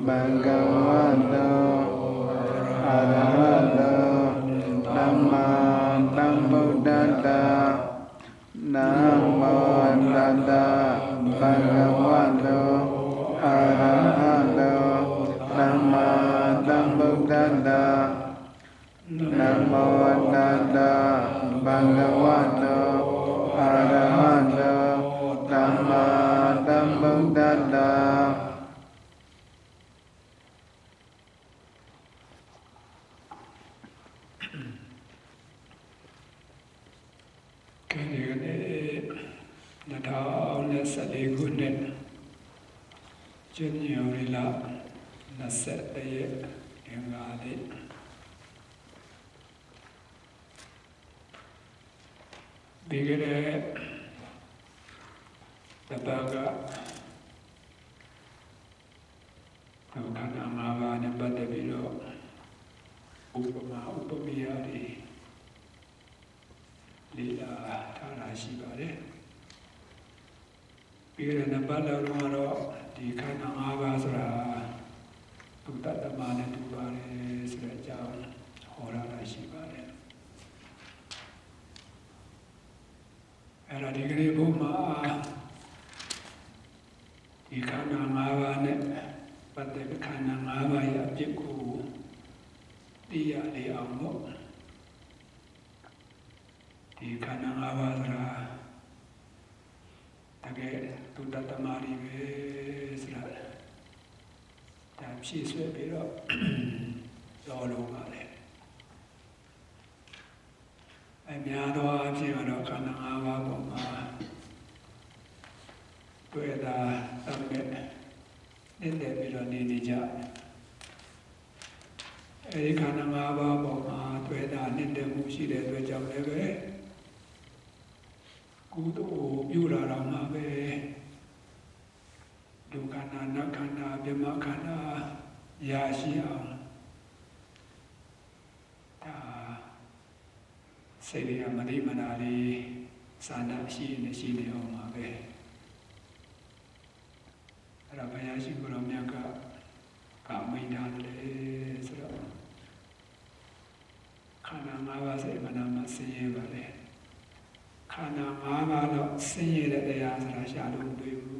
Bhagavato Arahato Namma Sambuddhassa Namo Tassa Bhagavato Arahato Namma Sambuddhassa Namo Tassa Bhagavato Arahato Namma Sambuddhassa January 20 Engadi Bigere Tabaga Kana Mava Nebadabilo Upama Upamiyari Lila Tarashibare Bigere Nabala Rumaro Di Kana Mava Sura Tutamane Tubare Sraja Horara Shibare Era Digri Buma Di Kana Mava Pate Kana Mava Yajiku Dia Di Amo Di Kana Mava Sura Tage Tutatamari Vesra She swept it up all over it. And Yado Abjivano Kanava Boma with a Tamget in the Vilonija. Erikanava Boma with a Nindemushi with Jamleve. Good old Bura Ramabe. Dukana Nakana Bimakana Yashia Seria Marimanari Sana Shi in the Shini Omabe Rabayashi Guramiaka Kamidale Kana Mava Semanama Seyevale Kana Mava Seye that they asked Rashadu.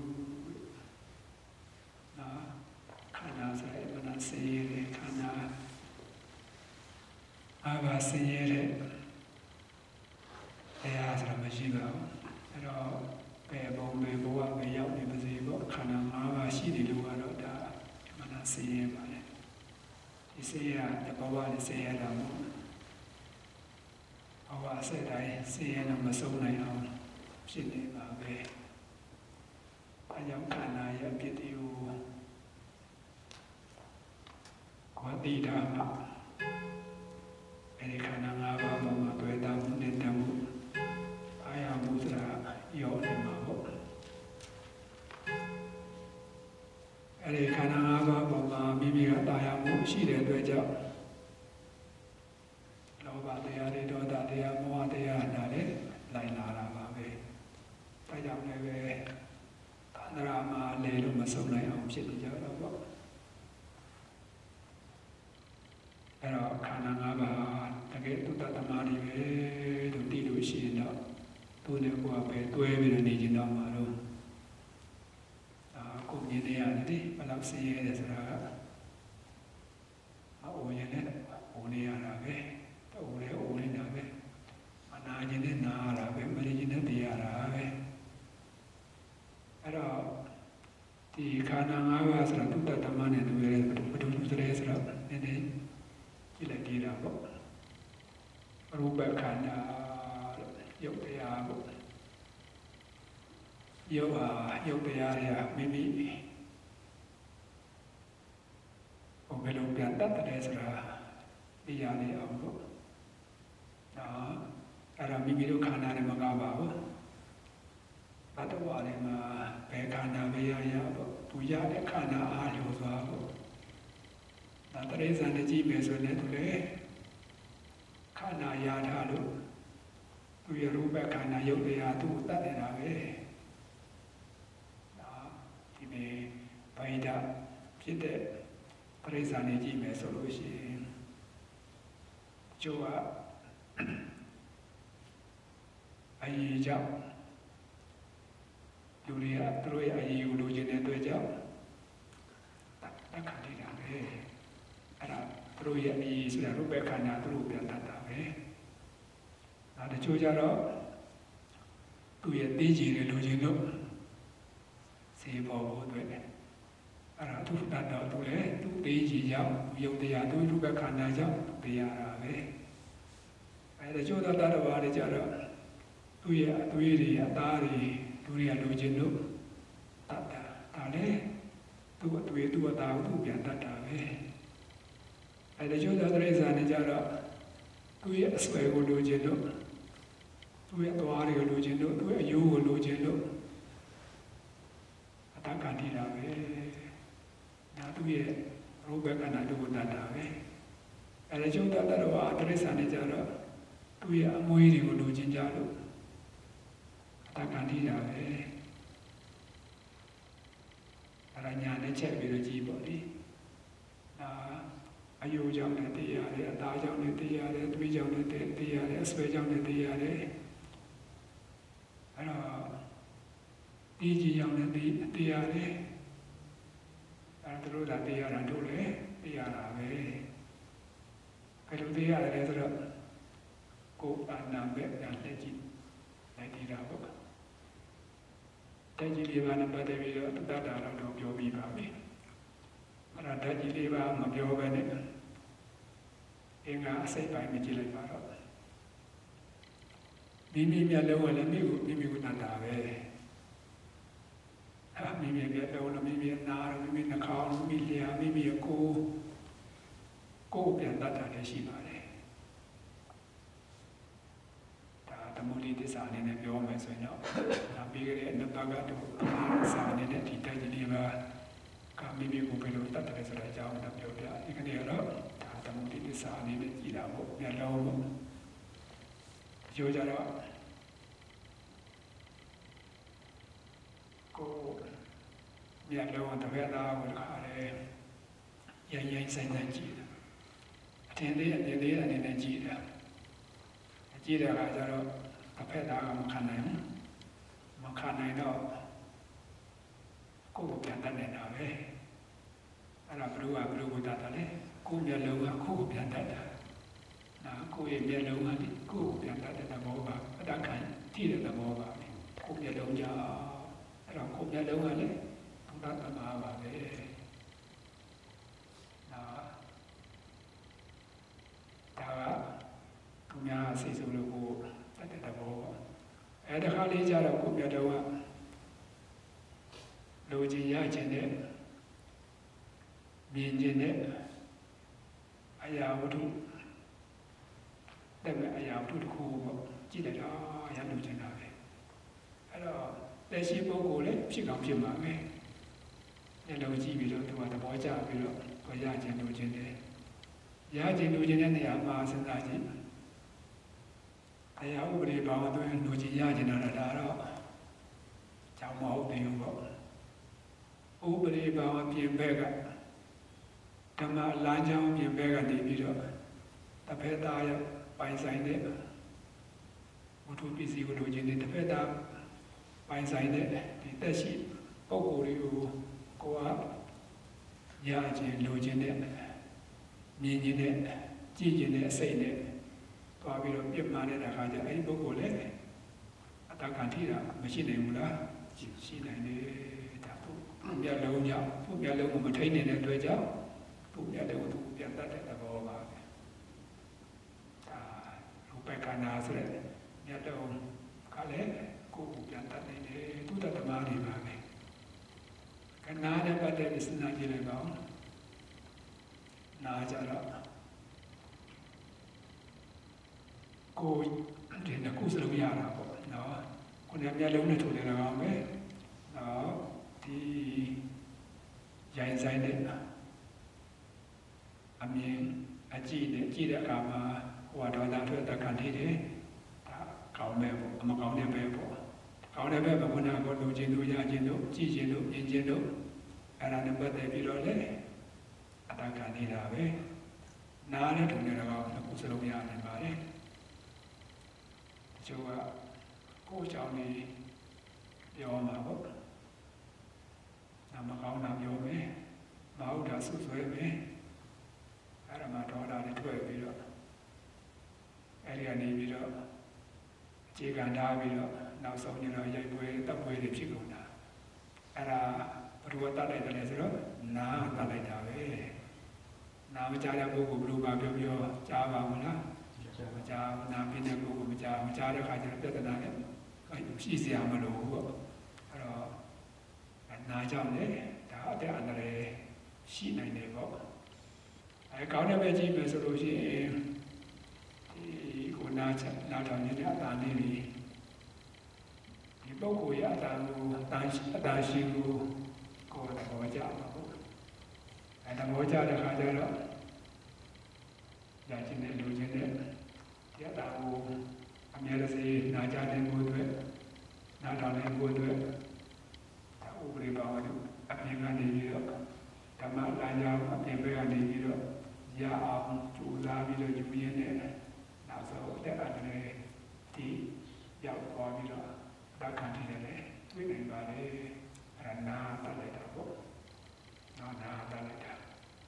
Kana Seyere, Kana Ava Seyere, Ayasra Majiba, and all Bebo, Bebo, Bayao, Nebazebo, Kana Ava Shidi Luarota, Mana Seyere. He said, the Baba is saying, I said, I say, and I'm so nice. She did my way. I am Kana, I get you. What did Erikananga Mama Tuedam Nindamu Ayamudra Yonimabo Erikananga Mama Mimia Dayamu, she did Dweja Lova de Aridoda de Amoa de Anare, Lainara Babe Tayam Neve Panorama Lelu Masona Shitijaba. Pero Kananga, the gate to Tatamari, to Tidu Shina, to Neguape, to every region of Maru. Community, Palapsi, Ezra, Oyenet, Oni Arabe, Ore Nabe, Anajin Narabe, Marina de Arabe. Pero the Kananga was a Tutaman and to Ezra, and Gira Rubakana Yopia Yopia Mimi Obelupian Ezra Diani Ambo Aramimidu Kana Magaba Atawalima Pekana Vaya Puya Kana Ayozabo. Teresa and the G-Base on it today. Kana Yadalu. We are Ruba Kana Yopia to that in a way. He may buy that. She did. ပရိစ္ဆာနေကြည့်မယ်ဆိုလို့ရှိရင်ကျိုးကအရေးကြောင့်လူတွေကသူတို့ရဲ့အရေးကိုလိုချင်တဲ့အတွက်ကြောင့်တက်ခံနေတာပဲအဲ့ဒါသူတို့ရဲ့အရေးဆိုတာရုပ်ပဲခန္ဓာသူတို့ပြန်တတ်တာပဲဒါတချို့ကြတော့သူ့ရဲ့သိကြည်တွေလိုချင်လို့စေပေါ်ဖို့အတွက်အဲ့ဒါသူတတ်တော့သူလည်းသူသိကြည်ကြောင့်ယုံတရားသူရုပ်ပဲခန္ဓာကြောင့်သိရတာပဲအဲ့ဒါတချို့တော့တတ်တော်ဘာတွေကြတော့သူ့ရဲ့အသွေးတွေအသားတွေလူတွေကလိုချင်လို့တတ်တာဒါလည်းသူ့အသွေးသူ့အသားကိုသူပြန်တတ်တာပဲအဲ့ဒါကျိုးသောတိရစ္ဆာန်တွေကြတော့သူ့ရဲ့အဆွဲကိုလိုချင်လို့သူ့ရဲ့သွားတွေကိုလိုချင်လို့သူ့ရဲ့အယိုးကိုလိုချင်လို့အတ္တကတိတာပဲဒါသူ့ရဲ့ရုပ်ပဲခန္ဓာတို့ကိုတတ်တာပဲအဲ့ဒါကျိုးသောတရဝတိရစ္ဆာန်တွေကြတော့သူ့ရဲ့အမွေးတွေကိုလိုချင်ကြလို့တက္ကန္တိတာပဲအရညာနဲ့ချက်ပြီးတော့ကြည်ပေါ့လေဒါအယုကြောင့်လည်းသိရတယ်အသားကြောင့်လည်းသိရတယ်သွေးကြောင့်လည်းသိရတယ်အဆွဲကြောင့်လည်းသိရတယ်အဲ့တော့ဒီကြီးကြောင့်လည်းသိရတယ်အဲ့ဒါတို့ကသိရတာတို့လည်းသိရတာပဲဘယ်လိုသိရတယ်ဆိုတော့ကိုယ်အနာပဲပြန်လက်ကြည့်လိုက်တည်တာပေါ့ဓာတ်ကြီးလေးပါးနဲ့ပတ်သက်ပြီးတော့တတ်တာတော့ပြောပြီးပါပြီအဲ့ဒါဓာတ်ကြီးလေးပါးမပြောဘဲနဲ့အင်္ဂါအစိတ်ပိုင်းမကြည့်လိုက်ပါတော့မိမိမျက်လုံးကလည်းမိမိကိုတတ်တာပဲမိမိမျက်လုံးလည်းမိမိနားလည်းမိမိနှာခေါင်းမိမိလျှာမိမိကိုယ်ပြန်တတ်တာလည်းရှိပါတယ်သမုဒိသစ္စာအနေနဲ့ပြောမယ်ဆိုရင်တော့ဒါပြီးခဲ့တဲ့အနတ္တကတော့စာအနေနဲ့ဒီတိုက်ကြီးလေးပါကမိမိကိုဘယ်လိုတတ်တယ်ဆိုတဲ့အကြောင်းတော့ပြောပြဒီကနေ့ကတော့ဒါသမုဒိသစ္စာအနေနဲ့ကြည်တာပေါ့မျက်လုံးပေါ့ပြောကြတော့ကိုမျက်လုံးတစ်ဖက်သားကိုတခါလေရိုင်းဆိုင်ကြည့်တာအထင်သေးအနေနဲ့ကြည့်တာကြည့်တဲ့အခါကျတော့တစ်ဖက်သားကမခံနိုင်ဘူးမခံနိုင်တော့ကိုယ်ကိုပြန်တတ်နေတာပဲအဲ့ဒါဘလို့ကိုတတ်တယ်လေကိုယ်မျက်လုံးကကိုယ်ကိုပြန်တတ်တာနာကိုယ်ရဲ့မျက်လုံးကကိုယ်ကိုပြန်တတ်တဲ့သဘောပါအတ္တခံကြည့်တဲ့သဘောပါကိုယ်မျက်လုံးကြောင့်အဲ့တော့ကိုယ်မျက်လုံးကလည်းဘုရားတမပါပဲဒါကသူများစိတ်ဆိုးလို့ကိုတတ်တဲ့သဘောပေါ့အဲတခါလေးကြတော့ကိုပြတော့လိုချင်ရချင်တဲ့မြင်ချင်တဲ့အရာဝတ္ထုတဲ့မဲ့အရာဝတ္ထုတစ်ခုပေါ့ကြည့်လိုက်တော့ရလိုချင်တာပဲအဲ့တော့လက်ရှိပုဂ္ဂိုလ်လည်းဖြစ်ကောင်းဖြစ်မှာပဲမျက်လုံးကြည့်ပြီးတော့သူကသဘောကျပြီးတော့ကိုရချင်လိုချင်တယ်ရချင်လိုချင်တဲ့နေရာမှာစဉ်းစားကြည့်တရားဥပဒေဘောင်အတွင်းလူကြီးရကျင်တာဒါတော့ကြောင်မဟုတ်သေးဘူးပေါ့ဥပဒေဘောင်ပြင်ဘက်ကဓမ္မလမ်းကြောင်းပြင်ဘက်ကနေပြီးတော့တစ်ဖက်သားရပိုင်ဆိုင်တဲ့ဝတ္ထုပစ္စည်းကိုလူချင်းတွေတစ်ဖက်သားပိုင်ဆိုင်တဲ့ဒီတက်ရှိပုဂ္ဂိုလ်တွေကိုကရခြင်းလူချင်းတဲ့မြင်ခြင်းတဲ့ကြည့်ခြင်းတဲ့အစိတ်နဲ့သွားပြီးတော့ပြစ်မှားတဲ့အခါကျအဲ့ဒီပုဂ္ဂိုလ်လည်းအတ္တခံထိတာမရှိနိုင်ဘူးလားရှိနိုင်တယ်ဒါသူမျက်လုံးကြောင့်သူ့မျက်လုံးကိုမထိန်နေတဲ့အတွက်ကြောင့်သူ့မျက်လုံးကိုသူပြန်တတ်တဲ့သဘောပါပဲဒါရူပခန္ဓာဆိုတဲ့မျက်လုံးကလည်းကိုယ်ကိုပြန်တတ်နေတယ်သူတတ်သမားတွေပါပဲခန္ဓာနဲ့ပတ်သက်ပြီးစဉ်းစားကြည့်လိုက်ပါဦးနာကြတော့ကိုယ်ဒီနှစ်ခုစလုံးရတာပေါ့နော်ကိုယ်နဲ့မျက်လုံးနဲ့ထိုးတယ်ကောင်ပဲနော်ဒီရိုင်းဆိုင်တဲ့အမြင်အကြည့်နဲ့ကြည့်တဲ့အခါမှာဟိုကတော့လာထွက်တက္ကန့်ထိတယ်ဒါကောင်းတယ်ပေါ့အမကောင်းတဲ့ပဲပေါ့ကောင်းတဲ့ပဲဘုရားကလူချင်းတို့ရချင်းတို့ကြည့်ချင်းတို့မြင်ချင်းတို့အဲ့ဒါနဲ့ပတ်သက်ပြီးတော့လေအတ္တတာခံနေတာပဲနားနဲ့ထုံနေတာကနှစ်ခုစလုံးရနိုင်ပါတယ်တချို့ကကိုယ်ကြောင့်နေပြောမှာပေါ့နာမကောင်းတာပြောမယ်မဟုတ်တာဆွဆွဲမယ်အဲ့ဒါမှဒေါသတွေထွက်ပြီးတော့အဲ့ဒီကနေပြီးတော့အခြေခံထားပြီးတော့နောက်ဆုံးကျတော့ရိုက်ပွဲတပ်ပွဲတွေဖြစ်ကုန်တာအဲ့ဒါဘယ်လိုတတ်လိုက်တယ်လဲဆိုတော့နားတတ်လိုက်တာပဲနားမကြားတဲ့ပုဂ္ဂိုလ်ဘယ်လိုပါပြောပြောကြားပါမလားမကြားနားပြတဲ့ပုဂ္ဂိုလ်မကြားတဲ့ခါကျတော့ပြဿနာနဲ့ရှိစရာမလိုဘူးပေါ့အဲ့တော့နားကြောင့်လေဒါအတဲ့အန္တရာယ်ရှိနိုင်တယ်ပေါ့အဲကောင်းတဲ့ပဲကြည့်မယ်ဆိုလို့ရှိရင်ဒီကိုနားထောင်နေတဲ့အတန်လေးတွေဒီပုဂ္ဂိုလ်ရဲ့အတန်ကိုအတန်ရှိကိုကိုယ်သဘောကျမှာပေါ့အဲသဘောကျတဲ့ခါကျတော့ရခြင်းနဲ့လူခြင်းနဲ့ဒီအတန်ကိုအမြဲတစေနားကြတဲ့ကိုယ်တွေနားထောင်တဲ့ကိုယ်တွေဒါဥပရိပါဝတ္ထုအပြင်ကနေပြီးတော့ဓမ္မလမ်းကြောင်းအပြင်ဘက်ကနေပြီးတော့ရအောင်ကြိုးစားပြီးတော့ယူရင်းနဲ့နောက်ဆုံးတဲ့အတည်းဒီရောက်သွားပြီးတော့တက္ကန့်နေတယ်လေတွေ့နိုင်ပါလေအဲ့ဒါနားပတ်လိုက်တာပေါ့နားပတ်လိုက်တာ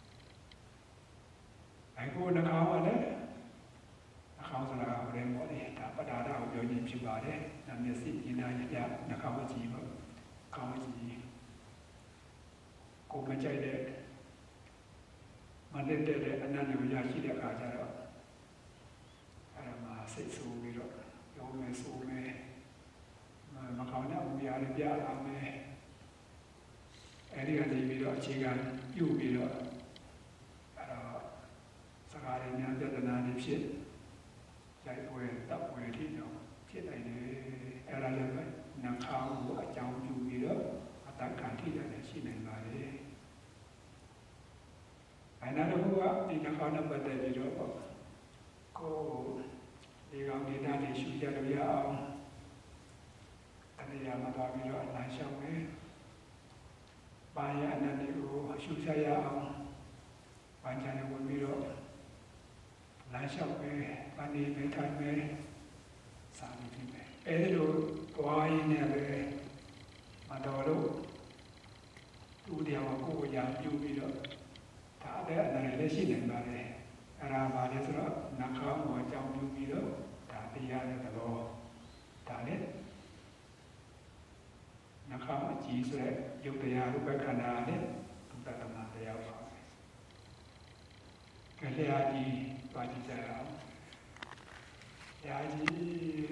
အခုနှာခေါင်းကလည်းနှာခေါင်းဆိုတာဘယ်လိုလဲဒါပဒါဒကိုပြောခြင်းဖြစ်ပါတယ်နာမျက်စိဉာဏ်ရပြနှာခေါင်းကြည့်ပေါ့ခေါင်းကြည့်ကိုမကြိုက်တဲ့မတက်တဲ့အနန္တကိုရရှိတဲ့အခါကျတော့အဲ့ဒါမှစိတ်ဆိုးပြီးတော့ရောမယ်ဆိုးမယ်မကောင်းတဲ့အမှုရာတွေပြလာမယ်အဲ့ဒီကနေပြီးတော့အခြေခံပြုပြီးတော့အဲ့တော့စကားရင်းများပြဿနာတွေဖြစ်ရိုက်ပွဲတပ်ပွဲတွေတော့ဖြစ်နိုင်တယ်အဲ့ဒါလည်းပဲနှာခေါင်းကိုအကြောင်းပြုပြီးတော့အတ္တခံထိတယ်ရှိနိုင်ပါလေအဲ့ဒါတော့ကဒီနှာခေါင်းနဲ့ပတ်သက်ပြီးတော့ကိုဒီကောင်ဒေတာတွေရှုကြလို့ရအောင်တရားမှာသွားပြီးတော့အလံလျှောက်မယ်။ဘာရအနန္တကိုရှုရရအောင်။ဘာချမ်းဝင်ပြီးတော့လမ်းလျှောက်မယ်။ဘာနေမယ်ထိုင်မယ်။စာနေပြီမယ်။အဲဒီလိုသွားရင်းနဲ့ပဲမတော်လို့သူတရားကိုကိုယ်ရာပြုပြီးတော့ဒါတဲ့အနန္တလည်းရှိနေပါလေ။အဲ့ဒါပါလေဆိုတော့နှာခေါင်းကိုအကြောင်းပြုပြီးတော့ဒါတရားတဲ့သဘောဒါလည်းနှာခေါင်းအကြည့်ဆိုတဲ့ယုတ်တရားဥပ္ပခန္ဓာနဲ့သုတ္တမတရားပါပဲ။ကြလျာကြီးတွားကြည့်ကြအောင်။ရာကြီး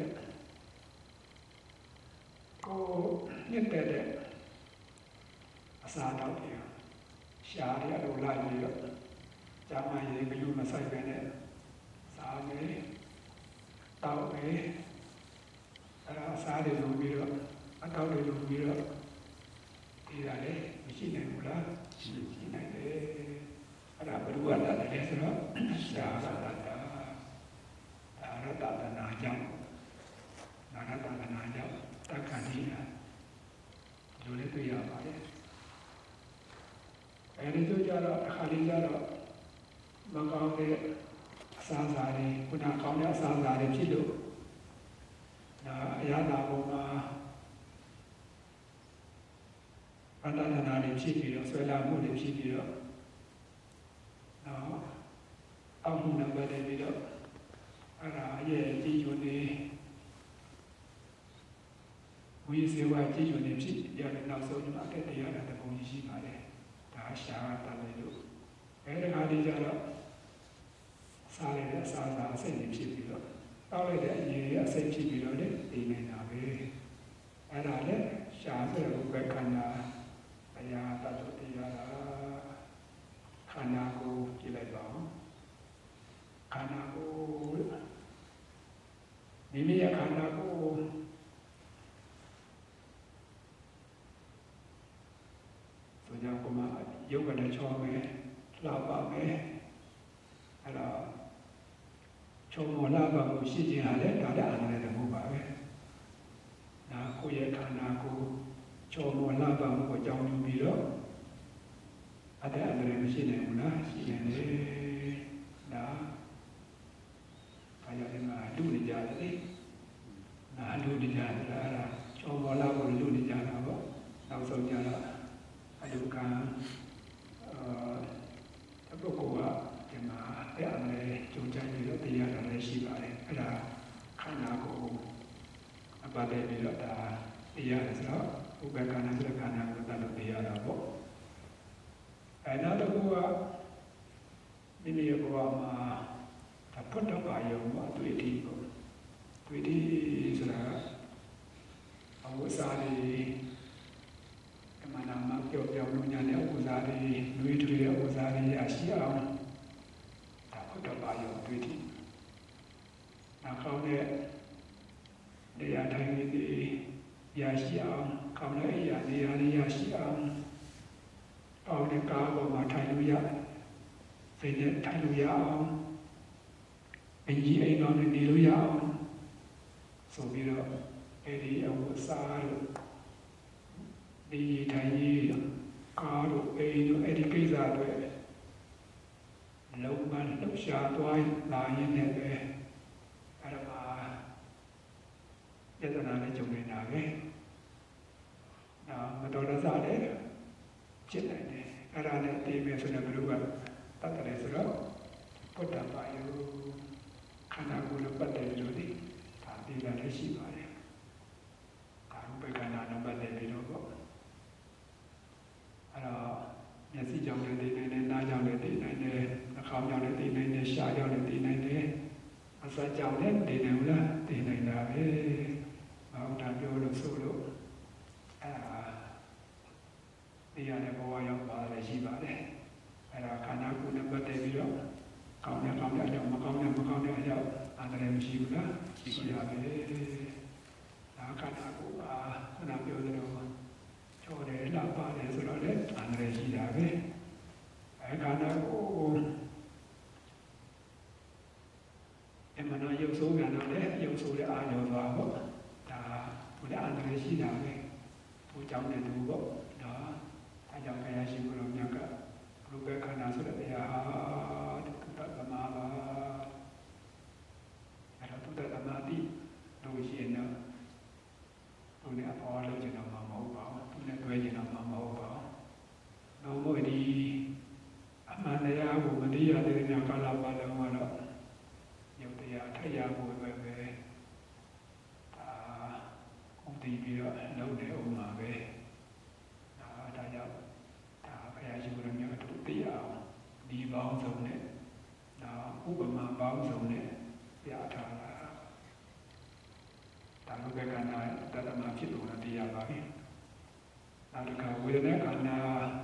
ကိုမြင့်တဲ့အစာတော့ပြရှားရလို့လာပြီးတော့ဂျာမန်ရေဘလူးမဆိုင်ပဲနဲ့စားမယ်တောက်မယ်အဲ့ဒါအစားတွေလုပ်ပြီးတော့အတောက်တွေလုပ်ပြီးတော့ဒီကလည်းမရှိနိုင်ဘူးလားရှိနိုင်တယ်အဲ့ဒါဘယ်လိုလဲလဲဆိုတော့ရှားတာဒါရတ္တနာကြောင့်နာရတ္တနာကြောင့်တက္ကဏီနာလူလေးတွေ့ရပါတယ်အဲဒီတို့ကြတော့အခါလေးကြတော့မကောင်းတဲ့အစားအစာတွေခုနကောင်းတဲ့အစားအစာတွေဖြစ်လို့ဒါအရာနာပေါ်မှာအတ္တနာတွေဖြစ်ပြီးတော့ဆွဲလာမှုတွေဖြစ်ပြီးတော့အောက်မှုနံပါတ်တွေပြီးတော့အဲ့ဒါရဲ့ကြည်ညိုနေဝိသေဝကြည်ညိုနေဖြစ်ရတဲ့နောက်ဆုံးမှာအတက်တရားတဲ့ပုံကြီးရှိပါတယ်ဒါရှားတာလေလို့အဲဒီခါဒီကြတော့စားလိုက်တဲ့အစားအစာအစိတ်တွေဖြစ်ပြီးတော့တောက်လိုက်တဲ့အရည်အစိတ်ဖြစ်ပြီးတော့လည်းဒီနေတာပဲအဲ့ဒါလည်းရှားတဲ့ဘက်ခန္ဓာအရာတတ်လို့တရားတာခန္ဓာကိုကြည့်လိုက်ပါဦးခန္ဓာကိုမိမိရဲ့ခန္ဓာကိုဆိုကြပါမယ်ယုတ်ကနေချောမယ်လှပါမယ်အဲ့တော့ချုံမလာပါဘူးရှိခြင်းဟာလည်းဒါတအားနဲ့တမှုပါပဲဒါကိုယ့်ရဲ့ခန္ဓာကိုချုံမလာပါမှုကိုကြောင်းယူပြီးတော့တဲ့အနေနဲ့ရှိနေဘူးလားရှိနေတယ်ဒါဘာကြောင့်လဲလူနေကြတယ်လေနာလူနေကြတယ်အဲ့ဒါကျော်ပေါ်လာကိုလူနေကြတာပေါ့နောက်ဆုံးကြတော့အလူကပုဂ္ဂိုလ်ကဒီမှာအဲ့အမေကြုံကြပြီးတော့တရားတော်လည်းရှိပါတယ်အဲ့ဒါခန္ဓာကိုယ်အပါတဲ့ပြီးတော့ဒါတရားဆိုတော့ဥပ္ပကနာစရခန္ဓာကိုတတ်လို့တရားတာပေါ့အဲ့နောက်တစ်ခုကမိမိရဲ့ဘဝမှာဒါဖွတ်တော့ပါရုံပေါ့တွေ့တီးပေါ့တွေ့တီးဆိုတာအဝစာတွေကမနာမပြောပြောလို့ညာတဲ့ဥစားတွေနှွေးထွေးတဲ့ဥစားတွေရရှိအောင်ဒါဖွတ်တော့ပါရုံတွေ့တီးနောက်ကောင်းတဲ့တရားထိုင်နေသည်ရရှိအောင်ကောင်းတဲ့အရာတွေရရှိအောင်အောက်တဲ့ကားပေါ်မှာထိုင်လို့ရစိတ်နဲ့ထိုင်လို့ရအောင်အင်ကြီးအိမ်တော်နဲ့နေလို့ရအောင်ဆိုပြီးတော့အဲ့ဒီအဝတ်စားတို့ဒီထိုင်ကြီးကားတို့အိမ်တို့အဲ့ဒီကိစ္စတွေလုံးဝလှုပ်ရှားသွားလာရင်းနဲ့ပဲအဲ့ဒါမှာယတနာနဲ့ကြုံနေတာပဲမတော်တဆလည်းဖြစ်နိုင်တယ်အဲ့ဒါနဲ့သိမယ်ဆိုတော့ဘယ်လိုကတတ်တယ်ဆိုတော့ဘုဒ္ဓဘာယခန္ဓာကိုယ်နဲ့ပတ်သက်လို့ဒီဒါသိတာလည်းရှိပါတယ်ဒါရုပ်ပ္ပကနာနဲ့ပတ်သက်ပြီးတော့ပေါ့အဲ့တော့မျက်စိကြောင့်လည်းသိနိုင်တယ်နားကြောင့်လည်းသိနိုင်တယ်နှာခေါင်းကြောင့်လည်းသိနိုင်တယ်ရှားကြောင့်လည်းသိနိုင်တယ်အစကြောင့်လည်းသိနိုင်ဘူးလားသိနိုင်တာပဲဘာလို့ဒါပြောလို့ဆိုလို့အဲ့ဒါတရားနဲ့ဘဝရောက်ပါတယ်ရှိပါတယ်အဲ့ဒါခန္ဓာကိုယ်နဲ့ပတ်သက်ပြီးတော့ကောင်းတဲ့အကြောင်းမကောင်းတဲ့အကြောင်းအန္တရာယ်မရှိဘူးလားရှိရပဲဒါခန္ဓာကိုယ်ကခုနပြောသလိုချောတယ်လာပါတယ်ဆိုတော့လည်းအန္တရာယ်ရှိတာပဲအဲ့ခန္ဓာကိုယ်အမှန်တော့ရုပ်ဆိုးပြန်တော့လည်းရုပ်ဆိုးတဲ့အာရုံသွားပေါ့ဒါဘုရားအန္တရာယ်ရှိတာပဲဘုကြောင့်တဲ့သူပေါ့ဒါအကြောင်းဘုရားရှိခိုးတော်မြတ်ကရူပခန္ဓာဆိုတဲ့တရားသုတ္တသမပါအဲ့တော့သုတ္တသမတိလို့ရှိရင်တော့သူနဲ့အပေါ်လို့ကျင်တော့မှာမဟုတ်ပါဘူးသူနဲ့တွဲကျင်တော့မှာမဟုတ်ပါဘူးတော့ဘုရားဒီအမှန်တရားကိုမသိရတဲ့ညကာလပတ်လုံးကတော့ယုတ်တရားထရဖို့ပဲဥတည်ပြီးတော့လုပ်နေအောင်ပါပဲဒါကြောင့်ဒါဘုရားရှိခိုးတော်မြတ်တို့သိရအောင်ဒီပေါင်းစုံနဲ့ဒါဥပမာပေါင်းစုံနဲ့ပြထားတာဒါလိုပဲကနာတတမဖြစ်လို့တရားပါပဲနောက်တစ်ခါဝေဒနာကနာ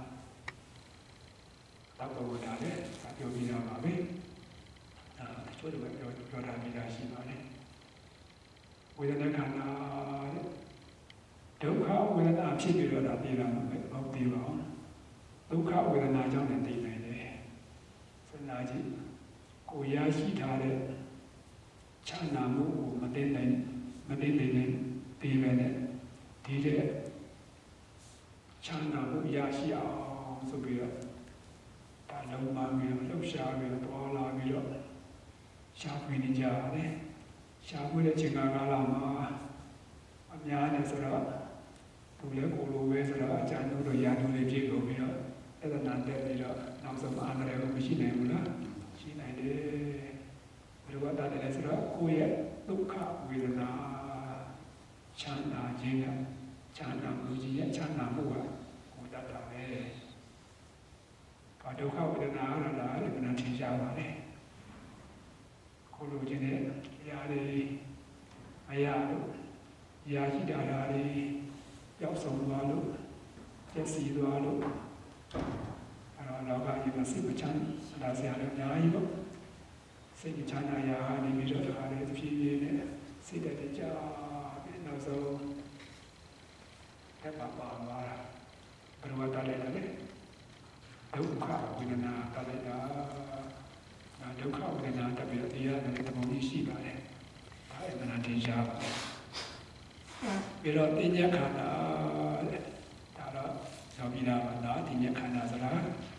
သဘောဝတာလေပြောပြရပါပဲချိုးတယ်ပြောတာမိတာရှိပါလေဝေဒနာခန္ဓာဒုက္ခဝေဒနာဖြစ်ပြီးတော့ဒါသိတာမဟုတ်သေးပါဘူးဒုက္ခဝေဒနာကြောင့်လည်းသိနိုင်တယ်စဉ်းစားကြည့်ကိုရရှိထားတဲ့ချမ်းသာမှုကိုမသိနိုင်ပြီးပဲနဲ့ဒီတဲ့ချမ်းသာမှုရရှိအောင်ဆိုပြီးတော့ဒါလုံးပါပြီးလှုပ်ရှားပြီးပေါ်လာပြီးတော့ရှားဖွေနေကြတယ်ရှားဖွေတဲ့ချိန်ကာလမှာအများနဲ့ဆိုတော့သူလည်းကိုလိုပဲဆိုတော့အကျဉ်းတို့ရာထူးလေးပြည့်ကုန်ပြီးတော့အဲ့ဒါနာတက်ပြီးတော့နောက်ဆုံးအန္တရာယ်ကိုမရှိနိုင်ဘူးလားရှိနိုင်တယ်ဘယ်လိုကတတ်တယ်ဆိုတော့ကိုယ့်ရဲ့ဒုက္ခဝေဒနာချမ်းသာခြင်းကချမ်းသာမှုကြီးရဲ့ချမ်းသာမှုကကိုတတ်တာပဲဒုက္ခဝေဒနာကတော့ဒါလည်းဘယ်နှထင်ရှားပါလဲကိုလိုချင်တဲ့တရားတွေအရာတို့ရာရှိတာတွေရောက်ဆုံးသွားလို့ကျက်စီသွားလို့အဲ့တော့လောကကြီးမှာစိတ်မချမ်းသာစရာလည်းအများကြီးပေါ့စိတ်ချမ်းသာရာနေပြီးတော့ဒါလည်းတစ်ပြေးပြေးနဲ့စိတ်တက်ကြပြီးနောက်ဆုံးတက်ပါသွားတာဘယ်လိုတတ်လိုက်လဲဒုက္ခဝေဒနာတတ်လိုက်တာဒုက္ခဝေဒနာတတ်ပြီးတော့တရားနဲ့တပုံကြီးရှိပါတယ်ဒါအမှန်တင်ရှားပါတယ်ပြီးတော့တင်ညာခန္ဓာတဲ့ဒါတော့ယောဂီနာမှာတင်ညာခန္ဓာဆိုတာ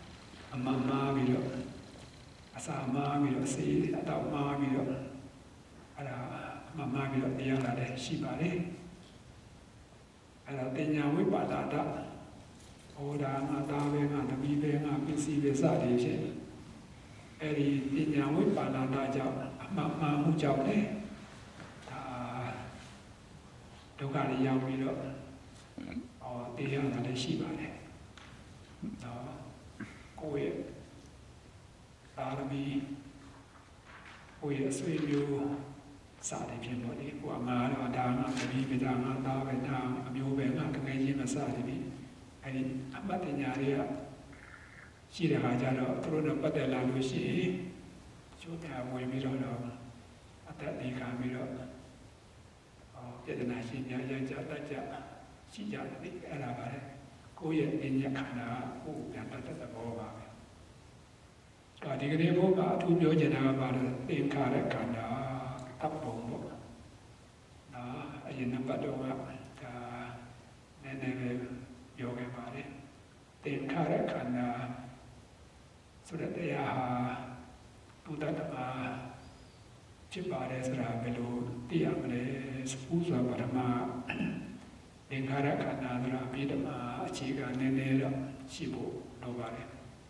အမမားပြီးတော့အစာမားပြီးတော့စေးအတော့မားပြီးတော့အဲ့ဒါအမမားပြီးတော့တရားလာတဲ့ရှိပါတယ်အဲ့ဒါတင်ညာဝိပါဒတာဟောဒါငါသားပဲငါသမီးပဲငါပစ္စည်းပဲစသည်ဖြင့်အဲ့ဒီတင်ညာဝိပါဒတာကြောင့်အမမားမှုကြောင့်လေဒါဒုက္ခတွေရောက်ပြီးတော့တရားလာတဲ့ရှိပါတယ်နော်ကိုယ့်ရဲ့ပါရမီကိုယ့်ရဲ့ဆွေမျိုးစသည်ဖြင့်ပေါ့လေကိုယ်ငါတော့ဒါငါသမီးပဲဒါငါသားပဲဒါအမျိုးပဲငါတကယ်ချင်းမစသည်ဖြင့်အဲဒီအမတ်တရားတွေကရှိတဲ့ခါကျတော့သူတို့နဲ့ပတ်သက်လာလို့ရှိရင်ကျိုးပြဝင်ပြီးတော့အသက်ဒီကံပြီးတော့ပြဿနာရှိများရကြတတ်ကြရှိကြတယ်အဲ့ဒါပါလေကိုယ့်ရဲ့အញ្ញခန္ဓာကိုယ်ပြန်တတ်တဲ့သဘောပါပဲဒီကနေ့ဘုရားအထူးပြောချင်တာကပါတော့သင်္ခါရခန္ဓာတပ်ပုံပေါ့နော်အရင်နံပါတ်တော့ကဒါနည်းနည်းပဲပြောခဲ့ပါတယ်သင်္ခါရခန္ဓာဆိုတဲ့တရားဟာဘုဒ္ဓတမဖြစ်ပါတယ်ဆိုတာဘယ်လိုသိရမလဲစပူးစွာပထမသင်္ခါရခန္ဓာဆိုတာအဘိဓမ္မာအခြေခံနည်းနည်းတော့ရှိဖို့လိုပါတယ်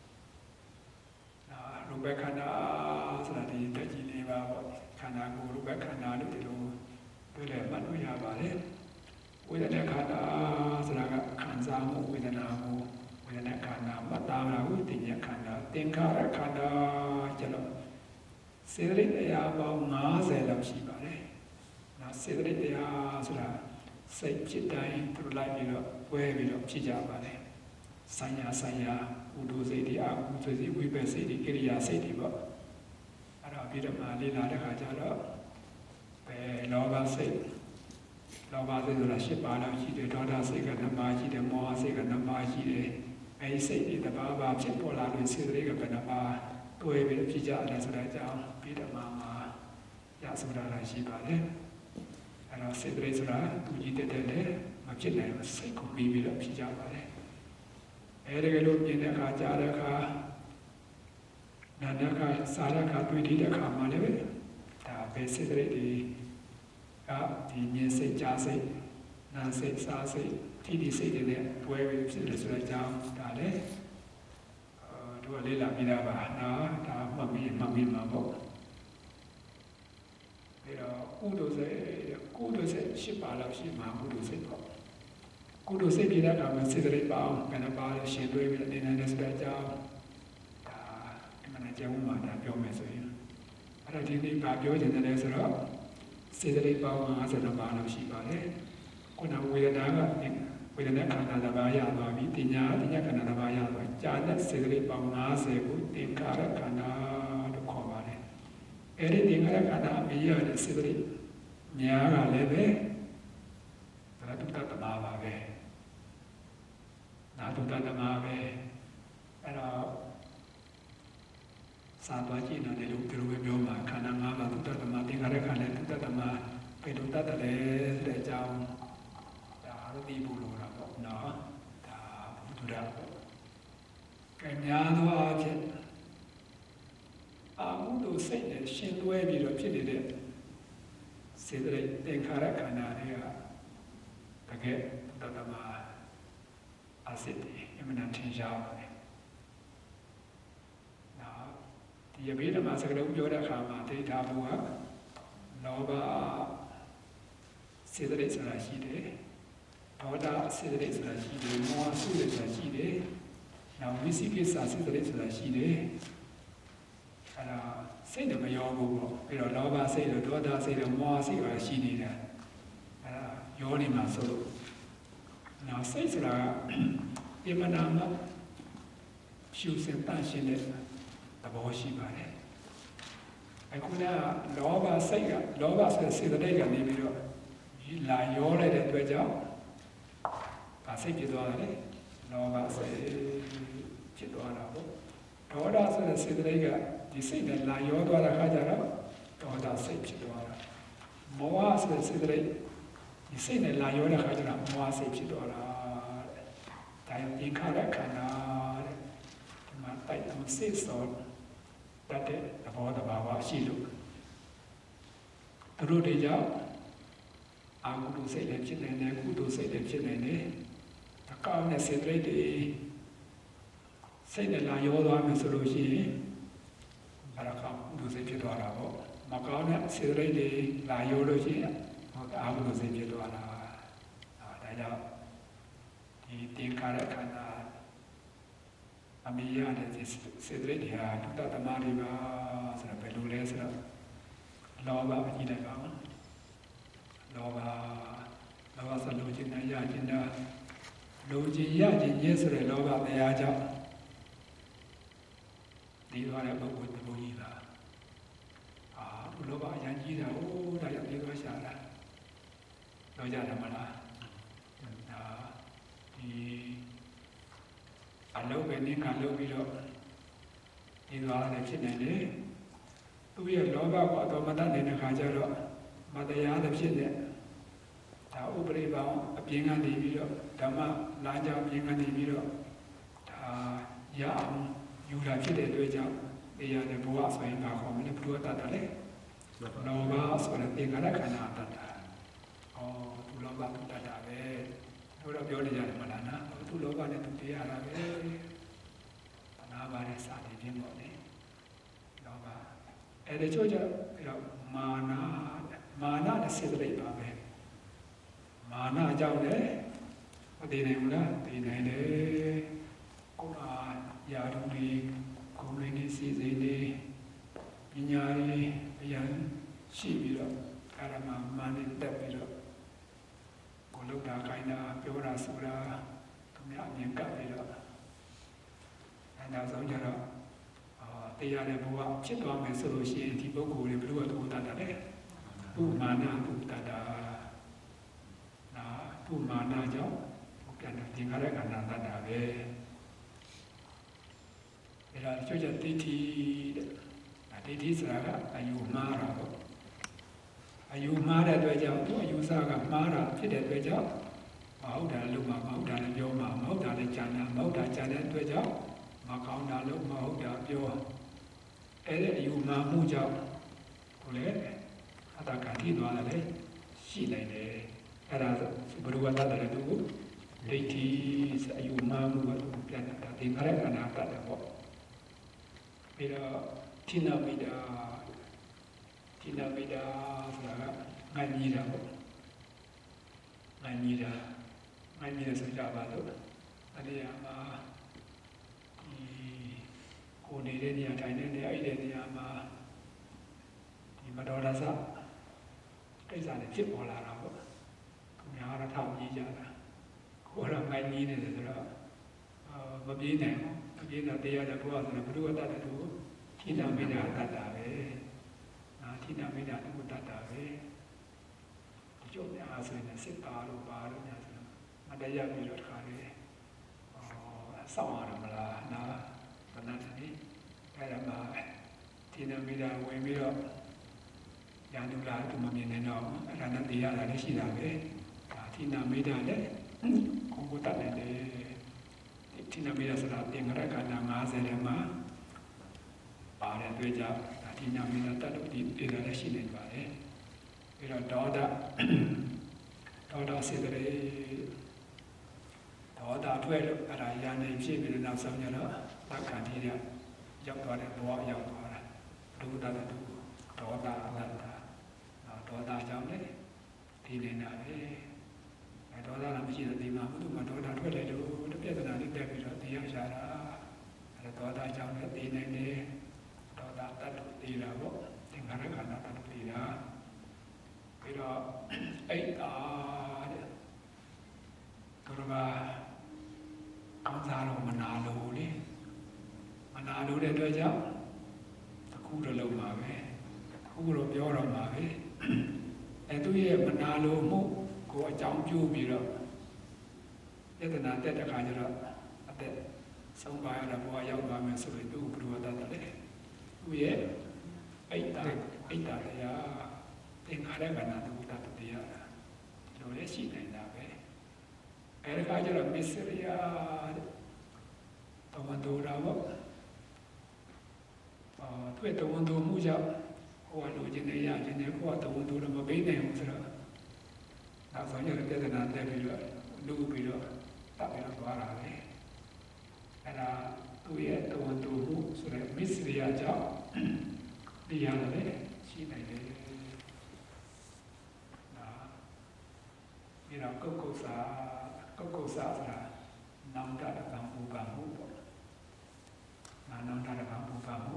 ရူပခန္ဓာဆိုတာဒီတက်ကြီးလေးပါပေါ့ခန္ဓာကိုယ်ရူပခန္ဓာလို့ဒီလိုတွေ့လဲမှတ်လို့ရပါတယ်ဝေဒနာခန္ဓာဆိုတာကခံစားမှုဝေဒနာကိုဝေဒနာခန္ဓာမှတ်သားတာကိုသိဉာဏ်ခန္ဓာသင်္ခါရခန္ဓာကျတော့စေတသိက်တရားပေါင်း50လောက်ရှိပါတယ်နော်စေတသိက်တရားဆိုတာစိတ်ဖြစ်တိုင်းသူလိုက်ပြီးတော့ဝဲပြီးတော့ဖြစ်ကြပါတယ်ဆိုင်ရာဥဒုစိတ်တွေအကုသိုလ်စိတ်ဝိပဿစိတ်တွေကိရိယာစိတ်တွေပေါ့အဲ့တော့ပြီးတော့မှလေ့လာတဲ့အခါကျတော့လောဘစိတ်ဆိုတာ10ပါးလောက်ရှိတယ်ဒေါသစိတ်က2ပါးရှိတယ်မောဟစိတ်က2ပါးရှိတယ်အဲဒီစိတ်တွေတစ်ပါးပါဖြစ်ပေါ်လာလို့စေတသိက်ကဘယ်နှပါးတွဲပြီးတော့ဖြစ်ကြတယ်ဆိုတဲ့အကြောင်းပြီးတော့မှရဆိုတာရှိပါတယ်အဲ့တော့စေတသိက်ဆိုတာသူကြီးတက်တယ်မဖြစ်နိုင်ဘူးစိတ်ကိုပြီးပြီးတော့ဖြစ်ကြပါတယ်အဲဒီလိုမြင်တဲ့အခါကြားတဲ့အခါနာတဲ့အခါစားတဲ့အခါတွေ့တဲ့အခါမှလည်းဒါပဲစေတသိက်တွေကဒီမြင်စိတ်ကြားစိတ်နာစိတ်စားစိတ်ဒီစိတ်တွေနဲ့တွဲပြီးဖြစ်တယ်ဆိုတဲ့အကြောင်းဒါလည်းတို့ကလေးလာပြီးသားပါနော်ဒါမှတ်ပြီးမှာပေါ့ပြီးတော့ကုသိုလ်စိတ်10ပါးလောက်ရှိမှာကုသိုလ်စိတ်ပေါ့ကုသိုလ်စိတ်ပြည်တဲ့အခါမှာစေတသိက်ပေါင်းဘယ်နှပါးလဲရှင်းတွဲပြီးနေနေတဲ့ဆိုတဲ့အကြောင်းဒါဒီမှာကျေဝမှာဒါပြောမယ်ဆိုရင်အဲ့တော့ဒီနေ့ဗာပြောချင်တယ်ဆိုတော့စေတသိက်ပေါင်း52ပါးလောက်ရှိပါတယ်ခုနဝေဒနာကဝေဒနာခန္ဓာတစ်ပါးရသွားပြီတင်ညာခန္ဓာတစ်ပါးရသွားကြာတဲ့စေတသိက်ပေါင်း50ကိုသင်္ခါရခန္ဓာလို့ခေါ်ပါတယ်အဲ့ဒီသင်္ခါရခန္ဓာအမြင်ရတဲ့စေတသိက်ညာကလည်းပဲဒါတုတ္တတမပါပဲနာတုတ္တတမပဲအဲ့တော့စာသွားကြည့်နေတယ်လို့ပြောမှာခန္ဓာ၅ပါးတုတ္တတမသင်္ခါရခန္ဓာတုတ္တတမဘယ်တုတ္တတလဲဆိုတဲ့အကြောင်းဒါတော့ဒီဘူးလို့တော့ပေါ့နော်ဒါဘုဒ္ဓပေါ့ကဲများသောအားဖြင့်အာဟုတို့စိတ်နဲ့ရှင်တွဲပြီးတော့ဖြစ်နေတဲ့စေတသိက်သင်္ခါရခန္ဓာတွေကတကယ်တုတ္တတမအစစ်တွေအမှန်တန်ထင်ရှားပါတယ်ဒီအဘိဓမ္မာစကားလုံးပြောတဲ့အခါမှာဒိဋ္ဌာဘုဟာလောဘစေတသိက်ဆိုတာရှိတယ်ဒေါသစေတသိက်ဆိုတာရှိတယ်မောဟစေတသိက်ဆိုတာရှိတယ်နောက်ဝိသိကိစ္စစေတသိက်ဆိုတာရှိတယ်အဲ့ဒါစိတ်နဲ့မရောဘူးပေါ့ပြီးတော့လောဘစိတ်တို့ဒေါသစိတ်တို့မောဟစိတ်တို့ရှိနေတာအဲ့ဒါရောနေမှာဆိုလို့နောက်စိတ်ဆိုတာပြမနာမှာဖြူစင်တန့်ရှင်းတဲ့သဘောရှိပါတယ်အခုကလောဘစိတ်ကလောဘဆိုတဲ့စေတသိက်ကနေပြီးတော့လာရောလိုက်တဲ့အတွက်ကြောင့်ဒါစိတ်ဖြစ်သွားတယ်လောဘစိတ်ဖြစ်သွားတာပေါ့ဒေါသဆိုတဲ့စေတသိက်ကဒီစိတ်နဲ့လာရောသွားတဲ့အခါကျတော့ဒေါသစိတ်ဖြစ်သွားတာမောဟဆိုတဲ့စေတသိက်ဒီစိတ်နဲ့လာရောတဲ့အခါကျတော့မောဟစိတ်ဖြစ်သွားတာဒါရင်သင်္ခါရခန္ဓာတဲ့ဒီမှာတိုက်စစ်စောတတ်တဲ့သဘောတဘာဝရှိလို့သူတို့တွေကြောင့်အာဟုတုစိတ်လည်းဖြစ်နေတယ်ကုတုစိတ်လည်းဖြစ်နေတယ်အကောင်းတဲ့စေတသိက်တွေစိတ်နဲ့လာရောသွားမယ်ဆိုလို့ရှိရင်အရကောင်ကုတုစိတ်ဖြစ်သွားတာပေါ့မကောင်းတဲ့စေတသိက်တွေလာရောလို့ရှိရင်အာဟုတုစိတ်ဖြစ်သွားတာဒါကြောင့်ဒီသင်္ခါရခန္ဓာအမိရတဲ့စေတသိက်တွေဟာဒုတ္တသမารိပါဆိုတော့ဘယ်လိုလဲဆိုတော့လောဘအကြီးတဲ့ကောင်လောဘဆိုလိုချင်တဲ့ရချင်တဲ့လိုချင်ရချင်ရဲ့ဆိုတဲ့လောဘတရားကြောင့်ဒီသွားတဲ့ပုဂ္ဂိုလ်တလူကြီးလားလောဘအရင်ကြီးတာဒါကြောင့်ဒီသွားရှာတာတော့ကြတယ်မလားဒါဒီအလုပ်ပဲနေကလုပ်ပြီးတော့ဒီသွားတယ်ဖြစ်နေတယ်သူရဲ့လောဘကတော့မတတ်နေတဲ့ခါကျတော့မတရားတဲ့ဖြစ်တဲ့ဒါဥပရိပောင်အပြင်ကနေပြီးတော့ဓမ္မလမ်းကြောင်းအပြင်ကနေပြီးတော့ဒါရအောင်ယူတာဖြစ်တဲ့အတွက်ကြောင့်တရားတဲ့ဘဝဆိုရင်ဘာခေါ်မလဲဘုရားတတ်တယ်လေလောဘဆိုတဲ့သင်္ခါရခန္ဓာတတ်တာသူလောဘတတ်တာပဲတို့တော့ပြောနေကြတယ်မလားနော်သူလောဘနဲ့သူတရားတာပဲနာပါတဲ့စာတွေပြင်းပေါ့လေလောဘအဲ့ဒါချို့ကြပြီးတော့မာနနဲ့စေတသိက်ပါပဲမာနကြောင့်လည်းမတည်နိုင်ဘူးလားတည်နိုင်တယ်ကိုယ်ကယာရုတွေကိုယ်ရင်းနေစီစိတ်တွေပညာတွေအရင်ရှိပြီးတော့ကာရမမာနတက်ပြီးတော့ကိုလုတာခိုင်းတာပြောတာဆိုတာသူများအမြင်ကပ်ပြီးတော့အဲနောက်ဆုံးကျတော့တရားတဲ့ဘဝဖြစ်သွားမယ်ဆိုလို့ရှိရင်ဒီပုဂ္ဂိုလ်တွေဘယ်လိုတူတတ်တယ်ပုမာနပုတ္တတာပုမာနကြောင့်ပြန်သင်္ခါရခန္ဓာတတ်တာပဲဒါကြွကြတိဋ္ဌိတဲ့ဒိဋ္ဌိဆိုတာကအယူမှားတာပေါ့အယူမှားတဲ့အတွက်ကြောင့်သူအယူဆကမှားတာဖြစ်တဲ့အတွက်ကြောင့်မဟုတ်တာလို့မဟုတ်တာလည်းပြောမှာမဟုတ်တာလည်းကြံတာမဟုတ်တာကြံတဲ့အတွက်ကြောင့်မကောင်းတာလို့မဟုတ်တာပြောအဲ့ဒီအယူမှားမှုကြောင့်ကိုလည်းအတ္တကတိသွားတယ်လေရှိနိုင်တယ်အဲ့ဒါဘုရားတတ်တယ်သူဒိဋ္ဌိအယူမှားမှုကပြန်တာသင်္ခါရခန္ဓာတတ်တယ်ပေါ့ပြီးတော့ဌိနမိတာဆိုတာကငါညီတာပေါ့ငါညီတာဆိုကြပါလို့အဲ့ဒီမှာကိုနေတဲ့နေရာထိုင်တဲ့နေရာအဲ့ဒီနေရာမှာဒီမတော်တဆကိစ္စနဲ့ဖြစ်ပေါ်လာတာပေါ့သူများကတော့ထောက်ကြည့်ကြတာကိုတော့ငါညီနေတယ်ဆိုတော့မပြေးနိုင်ဘူးမပြေးတော့တရားတဲ့ဘုရားဆိုတော့ဘုရားတတ်တဲ့သူဌိနမိတာတတ်တာပဲဌိနမိတာသူတတ်တာပဲဒီကြောင့်များဆိုရင်စစ်ပါလို့ပါလို့များဆိုမတရားပြီးတော့တခါလေစောင့်ရမလားနာဘဏ္ဍာတိအဲ့ဒါမှဌိနမိတာဝင်ပြီးတော့ရန်သူလာသူမမြင်နိုင်တော့အဲ့ဒါနဲ့တရားတာလည်းရှိတာပဲဌိနမိတာလည်းကိုတတ်တယ်ဌိနမိတာဆိုတာသင်္ခါရခန္ဓာ50ထဲမှာပါတဲ့အတွက်ကြောင့်ဌိနမိတာတတ်လို့ဒီတရားလည်းရှိနေပါတယ်ပြီးတော့ဒေါသစေတရေဒေါသထွက်လို့အဲ့ဒါရန်နေဖြစ်ပြီးတော့နောက်ဆုံးကျတော့သက္ကန့်ကြီးရောက်သွားတဲ့ဘဝရောက်သွားတာဒုက္ခတဲ့ဒုက္ခဒေါသအနတ္တဒေါသကြောင့်လည်းဒီနေတာပဲအဲဒေါသလည်းမရှိတဲ့ဒီမှာဘုသူမှာဒေါသထွက်တယ်လို့တပြဿနာလေးတက်ပြီးတော့တရားရှာတာအဲဒေါသကြောင့်လည်းဒီနေတယ်ဒေါသတတ်လို့ဒီလာပေါ့သင်္ခါရခန္ဓာတတ်လို့ဒီလာပြီးတော့အိတ်တာတဲ့သူတို့ကကောင်းစားတော့မနာလို့လေမနာလို့တဲ့အတွက်ကြောင့်အခုတော့လုံးပါပဲအခုတော့ပြောတော့မှာပဲအဲသူရဲ့မနာလို့မှုကိုအကြောင်းပြုပြီးတော့ယတနာတက်တဲ့ခါကျတော့အသက်ဆုံးပါရတဲ့ဘဝရောက်သွားမယ်ဆိုရင်သူ့ဘုရားတတ်တယ်သူရဲ့အိတ်တာတရားသင်္ခါရခန္ဓာသူတတ်တရားဒီလိုလည်းရှိနေတာပဲအဲဒီခါကျတော့မစ္စရိယတဲ့ဘဝတော်တာပေါ့တွေ့တဝန်သူမှုကြောင့်ဟိုကလိုချင်နေရချင်နေကိုကတဝန်သူတော့မပေးနိုင်ဘူးဆိုတော့နောက်ဆုံးရတဲ့ပြဿနာတက်ပြီးတော့လူပြီးတော့တပ်ပြီးတော့သွားတာလေအဲ့ဒါသူ့ရဲ့တဝန်သူမှုဆိုတဲ့မစ္စရိယကြောင့်တရားလည်းရှိနိုင်တယ်ဒီတော့ကုက္ကုစာဆိုတာနောင်တတကံပူပန်မှုပေါ့နောင်တတကံပူပန်မှု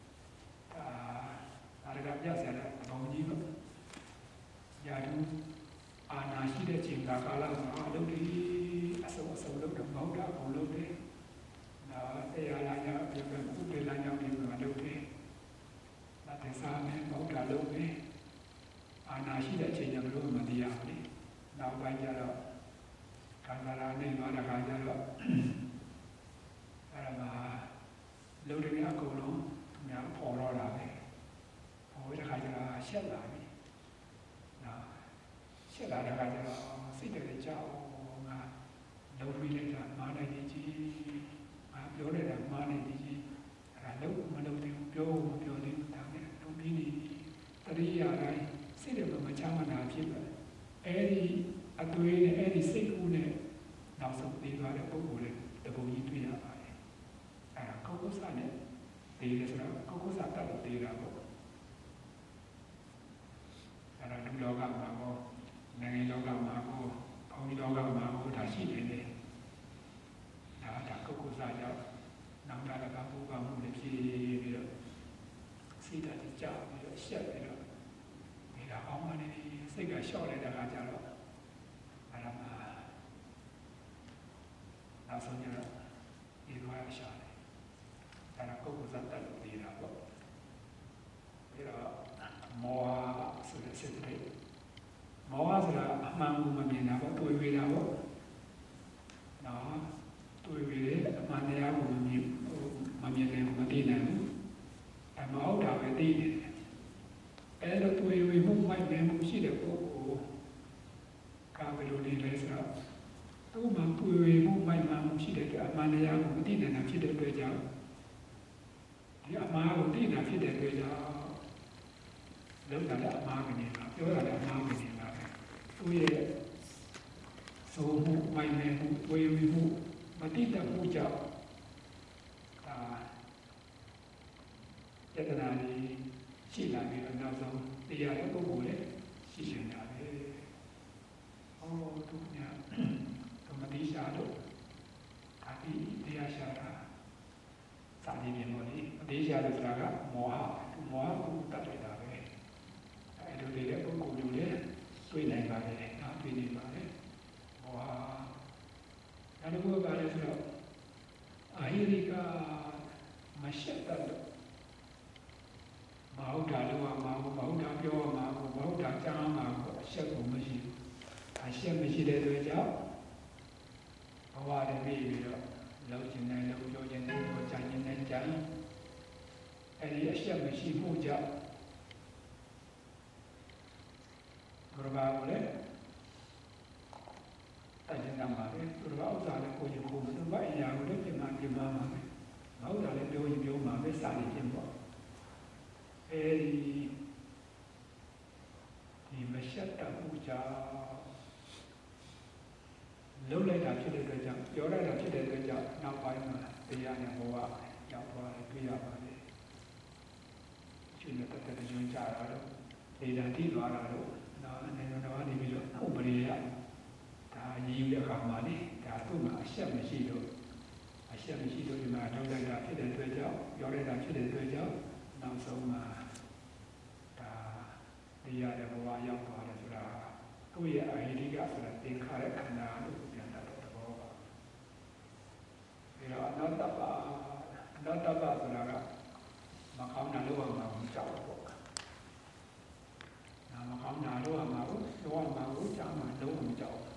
ဒါကပြဆရာတဲ့ဘုံကြီးပေါ့ယာတုအာနာရှိတဲ့ချိန်ကာလမှာအလုပ်တွေအစုံလုပ်တော့မဟုတ်တာဘုံလုပ်တယ်တရားလာကြပြပြဥပဒေလာကြောင်းဒီမှာလုပ်တယ်ဒါသစ္စာနဲ့မဟုတ်တာလုပ်တယ်အာနာရှိတဲ့ချိန်ကျတော့မတရားဘူးလေနောက်ပိုင်းကျတော့ကာသရာနဲ့သွားတဲ့ခါကျတော့အဲ့ဒါမှာလုံတွေအကုန်လုံးသူများပေါ်တော့တာပဲပေါ်တဲ့ခါကျတော့ရှက်လာပြီနော်ရှက်လာတဲ့ခါကျတော့စိတ်တွေကြောက်ငါလုံပြီးလိုက်တာမာနိုင်ကြီးငါပြောလိုက်တာမာနိုင်ကြီးအဲ့ဒါလုံမလုံသေးဘူးပြောမပြောသေးဘူးဒါနဲ့လုံပြီးနေတတိယတိုင်းစိတ်တွေမချမ်းမသာဖြစ်ပဲအဲ့ဒီအသွေးနဲ့အဲ့ဒီစိတ်ကူးနဲ့နောက်ဆုံးပြီးသွားတဲ့ပုဂ္ဂိုလ်တွေတပုံကြီးတွေ့ရပါတယ်။အဲ့ဒါကုက္ကုဆနဲ့တည်တယ်ဆိုတော့ကုက္ကုဆတတ်လို့တည်တာပေါ့။အဲ့ဒါလူလောကမှာကောနိုင်ငံလောကမှာကောဘုံလောကမှာကောဒါရှိနေတယ်။ဒါကုက္ကုဆကြောင့်နောက်တာကပူပန်မှုတွေဖြစ်ပြီးတော့စိတ်ဓာတ်ကြောက်ပြီးတော့ရှက်ပြီးတော့ဒီကအောင်မနေစိတ်ကလျှော့လိုက်တဲ့အခါကျတော့အဲ့ဒါမှနောက်ဆုံးကျတော့ဒီလိုရရှာတယ်အဲ့ဒါကုက္ကုဇတ်တက်လို့ဒီတာပေါ့ပြီးတော့မောဟဆိုတဲ့စိတ်တွေမောဟဆိုတာအမှန်ကိုမမြင်တာပေါ့တွေ့ဝေးတာပေါ့နော်တွေ့ဝေးတယ်အမှန်တရားကိုမမြင်နိုင်ဘူးမသိနိုင်ဘူးအမဟုတ်တာပဲသိနေတယ်အဲ့တော့တွေ့ဝေးမှုမိုက်မဲမှုရှိတဲ့ပုဂ္ဂိုလ်ကာဘယ်လိုနေလဲဆိုတော့သူ့မှာတွေ့ဝေမှုမိုက်မှန်မှုရှိတဲ့အတွက်အမှန်တရားကိုမသိနိုင်တာဖြစ်တဲ့အတွက်ကြောင့်ဒီအမှားကိုသိတာဖြစ်တဲ့အတွက်ကြောင့်လုံးတာလည်းအမှားကနေပါပြောတာလည်းအမှားကနေပါပဲသူ့ရဲ့သို့မှုမိုက်မဲမှုတွေ့ဝေမှုမသိတတ်မှုကြောင့်ယတနာကြီးရှိလာပြီးတော့နောက်ဆုံးတရားတဲ့ပုဂ္ဂိုလ်လည်းရှိနေတာပဲ။အော်သူများသူမတိရှာတော့ဒါပြီးတရားရှာတာစာရင်းပြင်လို့လေအသေးရှာလို့ဆိုတာကမောဟကိုတတ်လိုက်တာပဲ။အဲလိုတဲ့ပုဂ္ဂိုလ်မျိုးလည်းတွေ့နိုင်ပါလေ။နော်တွေ့နေပါလေ။မောဟနောက်တစ်ခုကလည်းဆိုတော့အာဟိရိကမရှက်တတ်လို့မဟုတ်တာလို့မဟုတ်တာပြောမှာမဟုတ်တာကြားမှာအရှက်ကိုမရှိဘူးအရှက်မရှိတဲ့အတွက်ကြောင့်ဘဝတည်းပြီးတော့လောက်ကျင်နေလောက်ပြောကျင်နေပြောကြကျင်နေကြအဲဒီအရှက်မရှိမှုကြောင့်ဘုရားကလည်းတိုင်နေတာပါပဲဘုရားဥစ္စာလည်းကိုယ်ကိုယ်ဘုရားအရာကိုလည်းပြင်မှာပဲမဟုတ်တာလည်းပြောမှာပဲစာရင်းပြင်ပေါ့ဒီမရှက်တတ်မှုကြောင့်လုံးလိုက်တာဖြစ်တဲ့အတွက်ကြောင့်ပြောရတာဖြစ်တဲ့အတွက်ကြောင့်နောက်ပိုင်းမှာတရားနဲ့ဘဝရောက်သွားတယ်တွေ့ရပါတယ်။ရှင်နဲ့ပတ်သက်တဲ့ညွှန်ကြားတာတော့ဒေတာတိသွားတာတော့နောက်နိုင်ငံတော်ကနေပြီးတော့ဥပဒေရဒါရည်ယူတဲ့အခါမှာလေဒါသူ့မှာအရှက်မရှိလို့ဒီမှာထုတ်လိုက်တာဖြစ်တဲ့အတွက်ကြောင့်ပြောရတာဖြစ်တဲ့အတွက်ကြောင့်နောက်ဆုံးမှာဒါတရားရဲ့ဘဝရောက်သွားတယ်ဆိုတာသူ့ရဲ့အဟိရိကဆိုတာသင်္ခါရခန္ဓာလို့ပြန်တတ်တဲ့သဘောပါပြီးတော့အနတ္တပဆိုတာကမကောင်းတာလို့မှမကြောက်ဘူးနာမကောင်းတာလို့မှကြောက်မှလုံးဝမကြောက်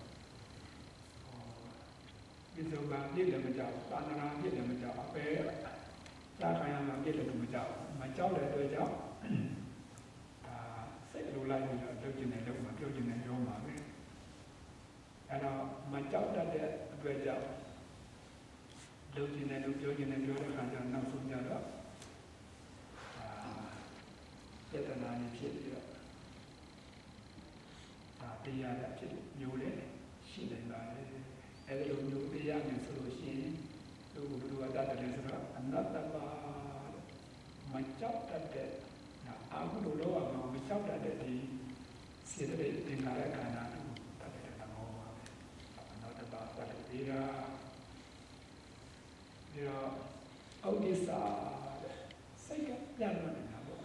ဒီစုံကပြည့်လည်းမကြောက်သာသနာပြည့်လည်းမကြောက်အပဲသာခံရမှာပြည့်လည်းမကြောက်တဲ့အတွက်ကြောင့်ဒါစိတ်လိုလိုက်ပြီးတော့လုပ်ကျင်တယ်လုပ်မှာပြောကျင်တယ်ပြောမှာပဲအဲ့တော့မကြောက်တတ်တဲ့အတွက်ကြောင့်လုပ်ကျင်တယ်လုပ်ပြောကျင်တယ်ပြောတဲ့အခါကျတော့နောက်ဆုံးကြတော့ရတာဖြစ်မျိုးလေရှိနေပါလေအဲဒီလိုမျိုးတရားနဲ့ဆိုလို့ရှိရင်သူကဘုရားတတ်တယ်ဆိုတော့အနတ္တပါမကြောက်တတ်တဲ့အာဟုလိုလောကမှာမကြောက်တတ်တဲ့ဒီစေတသိက်သင်္ခါရခန္ဓာကိုတတ်တဲ့သဘောပါပဲအနတ္တပါတတ်ပြီးတော့ဩဒိစာစိတ်ကပြန်လို့နေတာပေါ့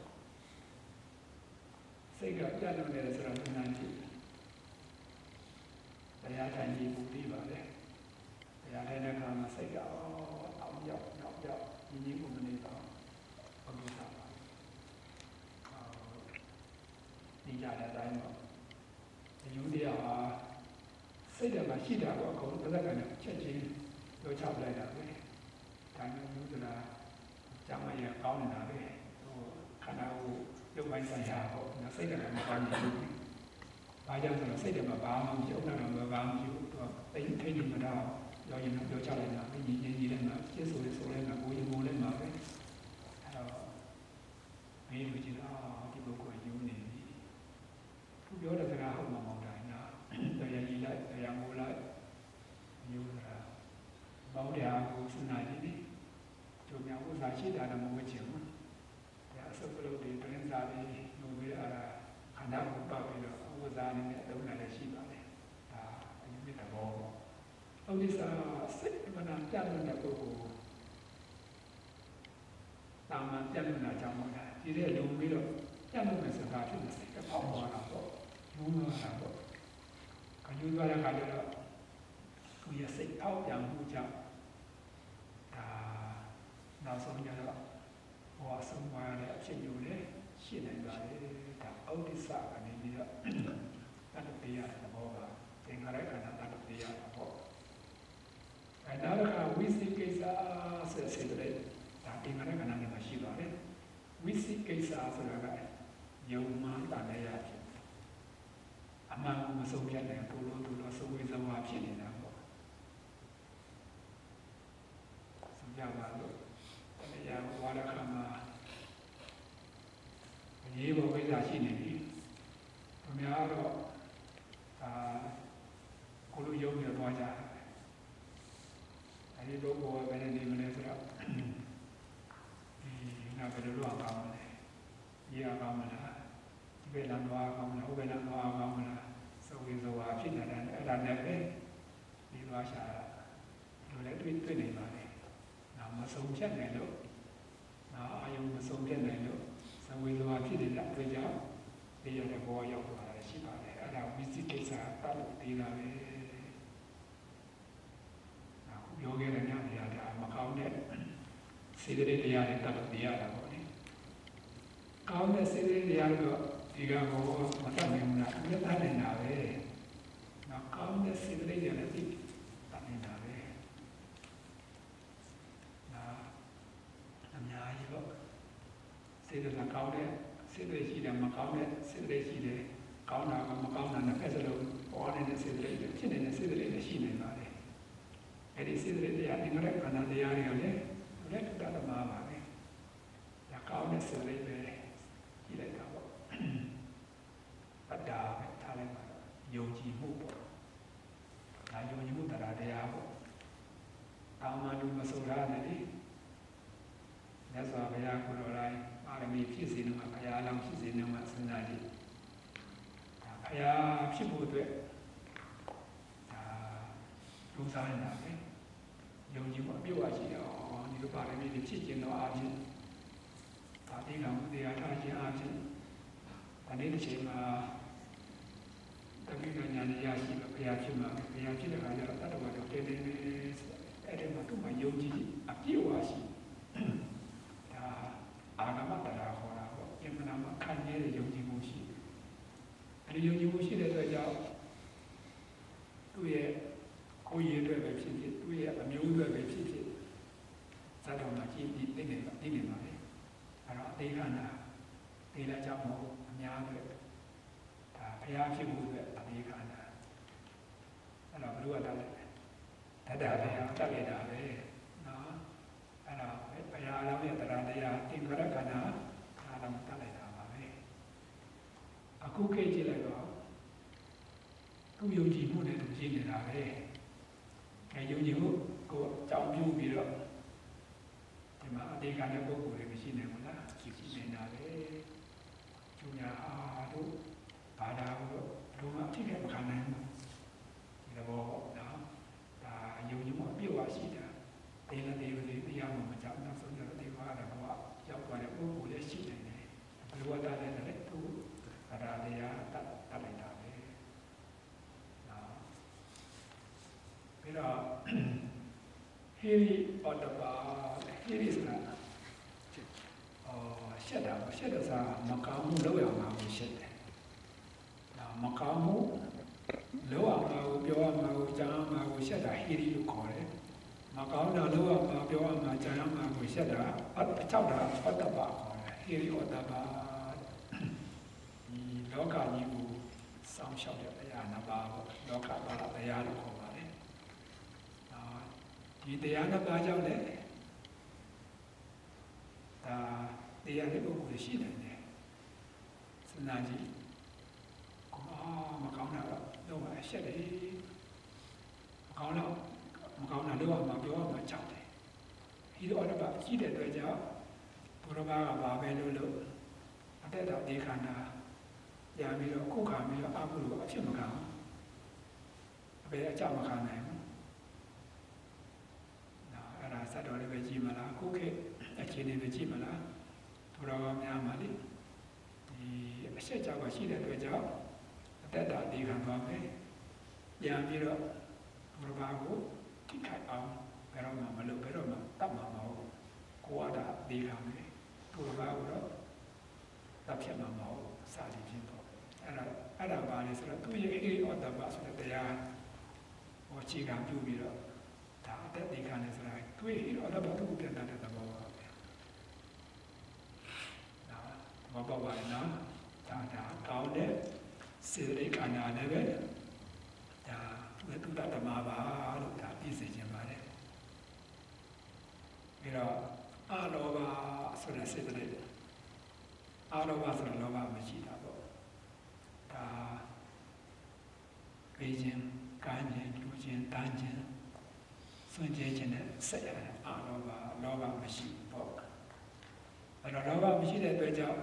စိတ်ကပြန်လို့နေတယ်ဆိုတော့ဉာဏ်ကြည့်တရားထိုင်ကြည့်မှုပြီးပါလေတရားထိုင်တဲ့အခါမှာစိတ်ကအောင်ရောက်နောက်ရောက်ညီညီမှုမနေတော့ဩဒိစာပါဒီကြတဲ့အတိုင်းပေါ့ဒီယူတရားဟာစိတ်ထဲမှာရှိတာတော့အကုန်လုံးတစ်ခါနဲ့ချက်ချင်းပြောချပလိုက်တာပဲဒါမျိုးယူတာကျမ်းမာရေးကောင်းနေတာပဲဟိုခန္ဓာကိုရုပ်ပိုင်းဆိုင်ရာပေါ့နော်စိတ်ထဲမှာမကောင်းဘူးဘာကြောင့်ဆိုတော့စိတ်ထဲမှာဘာမှမဖြစ်ဥက္ကဋ္ဌမှာဘာမှမဖြစ်သူကတိတ်ထိတ်နေမှာတော့ရောရင်ပြောချလိုက်တာညီညီလေးမှာကျစ်ဆိုလေးဆိုလေးမှာကိုရင်ကိုလေးမှာပဲအဲ့တော့မင်းတို့ကြည့်တော့ဒီပုဂ္ဂိုလ်ယူနေပြီသူပြောတဲ့စကားဟုတ်မှာမဟုတ်တိုင်းနော်တရားကြီးလိုက်တရားမိုးလိုက်ယူတာဘောင်းတရားကိုစနာကြည့်ဒီတို့များဥစ္စာရှိတာတော့မဟုတ်ချင်ဘူးတရားစုပ်လို့ဒီတင်းစားလေးယူပြီးအားခန္ဓာကိုပတ်ပြီးတော့ဥစ္စာနဲ့အလုံးနဲ့လည်းရှိပါလေဒါအရင်ကတဘောပေါ့ဥစ္စာစိတ်မနာကြတဲ့ပုဂ္ဂိုလ်တာမန်ပြတ်လို့ကြောင်းမဟုတ်တာဒီတဲ့လုံပြီးတော့ပြတ်လို့စကားဖြစ်နေစိတ်ကပေါက်သွားတာပေါ့ယူသွားတာပေါ့ခယူသွားတဲ့အခါကျတော့သူရဲ့စိတ်အောက်ပြန်မှုကြောင့်ဒါနောက်ဆုံးကျတော့ဟောဆုံးသွားတဲ့အဖြစ်မျိုးလေရှင်းနိုင်ပါလေဒါဩဒိစ္စကနေပြီးတော့တတ်တဲ့ရတဲ့ဘောကသင်္ခါရခန္ဓာတတ်တဲ့ရတာပေါ့အဲဒါကဝိသိကိစ္စဆက်ဆက်တဲ့ဒါသင်္ခါရခန္ဓာနဲ့မှရှိပါတယ်ဝိသိကိစ္စဆိုတာကယုံမှန်တာလည်းရဖြစ်အမှန်ကိုမဆုံးဖြတ်နိုင်ဘူးလို့သူတို့သဝေသဝါဖြစ်နေတာပေါ့ဆုံးဖြတ်ပါလို့တရားဝါဒခါမှာအရေးပေါ်ကိစ္စရှိနေပြီသူများတော့ကိုလိုယုံရသွားကြအဲဒီတော့ဘောပဲနေမလဲဆိုတော့ဒီငါဘယ်လိုလုပ်အောင်လဲရေးအောင်မလားဒီဘက်လမ်းသွားအောင်မလားဟိုဘက်လမ်းသွားအောင်မလားသဝေသဝါဖြစ်နေတာအဲ့ဒါနဲ့ပဲဒီသွားရှာလိုလည်းတွေ့နေပါလေငါမဆုံးဖြတ်နိုင်လို့ငါအာယုံမဆုံးဖြတ်နိုင်လို့သဝေသဝါဖြစ်နေတာတွေ့ကြဒီရတဲ့ဘောရောက်သွားတာရှိပါတယ်အဲ့ဒါဝိသိကိစ္စတတ်လို့ဒီလာပဲအခုပြောခဲ့တဲ့ညတရားဒါမကောင်းတဲ့စေတသိက်တရားတွေတတ်လို့ဒီရတာပေါ့လေကောင်းတဲ့စေတသိက်တရားတော့ဒီကဘောမတတ်နိုင်ဘူးလားမြတ်တတ်နေတာပဲနောက်ကောင်းတဲ့စေတသိက်တွေလည်းသိတတ်နေတာပဲနောက်အများကြီးပေါ့စေတသိက်ကောင်းတဲ့စေတသိက်ရှိတယ်မကောင်းတဲ့စေတသိက်ရှိတယ်ကောင်းတာကမကောင်းတာနဲ့အဲ့ဒါလိုပေါ်နေတဲ့စေတသိက်တွေဖြစ်နေတဲ့စေတသိက်တွေရှိနေပါလေအဲ့ဒီစေတသိက်တရားဒီလိုခန္ဓာတရားတွေကလည်းလက်တတ်မှာပါပဲဒါကောင်းတဲ့စေတသိက်ပဲကြည့်လိုက်တာပေါ့ပတ္တာပဲထားလိုက်ပါတော့ယုံကြည်မှုပေါ့ဒါယုံကြည်မှုတရားတရားပေါ့ကာမလူမဆိုရနဲ့လေမြတ်စွာဘုရားကိုယ်တော်တိုင်းပါရမီဖြည့်စေနေမှာဘုရားလောင်းဖြည့်စေနေမှာစဉ်းစားကြည့်ဒါဘုရားဖြစ်ဖို့အတွက်ဒါလူစားနေတာပဲယုံကြည်မှုအပြည့်အဝရှိတော့ဒီလိုပါရမီတွေဖြည့်ခြင်းတော့အပြင်ဒါတိကံတရားထားခြင်းအပြင်ဒီနေ့တစ်ချိန်မှာတပိဋကညာရရှိလို့ဘုရားဖြစ်မှာဘုရားဖြစ်တဲ့အခါကျတော့တတ္တဝါတို့တည်နေအဲ့ဒီမှာသူ့မှာယုံကြည်အပြည့်အဝရှိဒါအာဂမတရားခေါ်တာပေါ့အမှန်မှခံရတဲ့ယုံကြည်မှုရှိအဲဒီယုံကြည်မှုရှိတဲ့အတွက်ကြောင့်သူ့ရဲ့ကိုယ်ရည်အတွက်ပဲဖြစ်ဖြစ်သူ့ရဲ့အမျိုးအတွက်ပဲဖြစ်ဖြစ်ဇာတော်မှာကြည့်ပြီးသိနေပါလေအဲ့တော့အသေးခန္ဓာဒီလည်းကြောင့်မဟုတ်အများအတွက်ဒါဘုရားဖြစ်မှုအတွက်အသေးခန္ဓာအဲ့တော့ဘုရားတတ်တယ်တတ်တာတရားတတ်ရတာပဲနော်အဲ့တော့ဘုရားလောင်းရဲ့တရားတရားသင်္ခါရခန္ဓာအားလုံးတတ်လိုက်တာပါပဲအခုခေတ်ကြည့်လိုက်တော့သူယုံကြည်မှုနဲ့သူကြည့်နေတာပဲအဲယုံကြည်မှုကိုအကြောင်းပြုပြီးတော့ဒီမှာအတေကတဲ့ပုဂ္ဂိုလ်တွေမရှိနိုင်ဘူးလားရှိနေတာပဲကျူညာတို့ဘာသာတို့ဘယ်လိုမှအဖြစ်နဲ့မခံနိုင်ဘူးဒီတော့နော်ဒါယုံကြည်မှုအပြည့်အဝရှိတာတေလည်းတေလည်းတရားမှမကြောက်နောက်ဆုံးတော့တေဘာလည်းဘောရောက်သွားတဲ့ပုဂ္ဂိုလ်လည်းရှိနေတယ်ဘယ်လိုဝတ္တလည်းလည်းသူအရာတရားတတ်လိုက်တာပဲနော်ပြီးတော့ဟိရိဩတ္တပါဟိရိဆိုတာရှက်တဲ့စားမကောင်းမှုလောက်ရမှာကိုရှက်တယ်မကောင်းမှုလောရမှာကိုပြောရမှာကိုကြားရမှာကိုရှက်တာဟိရိလို့ခေါ်တယ်မကောင်းတာလောရမှာပြောရမှာကြားရမှာကိုရှက်တာကြောက်တာဩတ္တပါခေါ်တယ်ဟိရိဩတ္တပါဒီလောကကြီးကိုစောင့်ရှောက်တဲ့တရားနှစ်ပါးပေါ့လောကပါဠိတရားလို့ခေါ်ပါတယ်ဒီတရားနှစ်ပါးကြောင့်လည်းဒါတရားတဲ့ပုဂ္ဂိုလ်ရှိတယ်စဉ်းစားကြည့်မကောင်းတာတော့အရှက်တယ်မကောင်းတာလောကမှာပြောရမှာကြောက်တယ်ဒီတော့တပတ်ရှိတဲ့အတွက်ကြောင့်ဘုရားကဘာပဲလို့အတက်တော်ဒီခန္ဓာရပြီးတော့ကိုယ်ခါပြီးတော့အမှုလို့အဖြစ်မကောင်းအပေအကြောက်မခံနိုင်ဘူးနော်အဲ့ဒါစက်တော်လေးပဲကြည့်မလားကိုယ်ခေအခြေအနေပဲကြည့်မလားဘုရားကများမှလေဒီအရှက်ကြောက်ကရှိတဲ့အတွက်ကြောင့်အတက်တော်ဒီခန္ဓာပဲရပြီးတော့ဘုရားကိုထိခိုက်အောင်ဘယ်တော့မှမလုပ်ဘယ်တော့မှတတ်မှာမဟုတ်ကိုယ်ကဒီခန္ဓာပဲဘုရားကိုတော့တပ်ဖြတ်မှာမဟုတ်စာရင်းချင်းပေါ့အဲ့ဒါပါလေဆိုတော့သူရဲ့ဟိရိဩတ္တပဆိုတဲ့တရားဟောချိကံပြုပြီးတော့ဒါအတက်ဒီခန္ဓာဆိုတာသူရဲ့ဟိရိဩတ္တပသူ့ပြန်တဲ့သဘောပါပဲဒါဘောပါလေနော်ဒါကောင်းတဲ့စေတသိက်ခန္ဓာလည်းပဲဒါဝိတုဒ္ဓဓမ္မပါလို့ဒါပြည့်စုံခြင်းပါတယ်ပြီးတော့အလောဘဆိုတဲ့စေတသိက်အလောဘဆိုတဲ့လောဘမရှိတာပေါ့ဒါပေးခြင်းကမ်းခြင်းလူခြင်းတန်းခြင်းစွန့်ကြဲခြင်းနဲ့ဆက်ရတဲ့အလောဘမရှိပေါ့အဲ့တော့လောဘမရှိတဲ့အတွက်ကြောင့်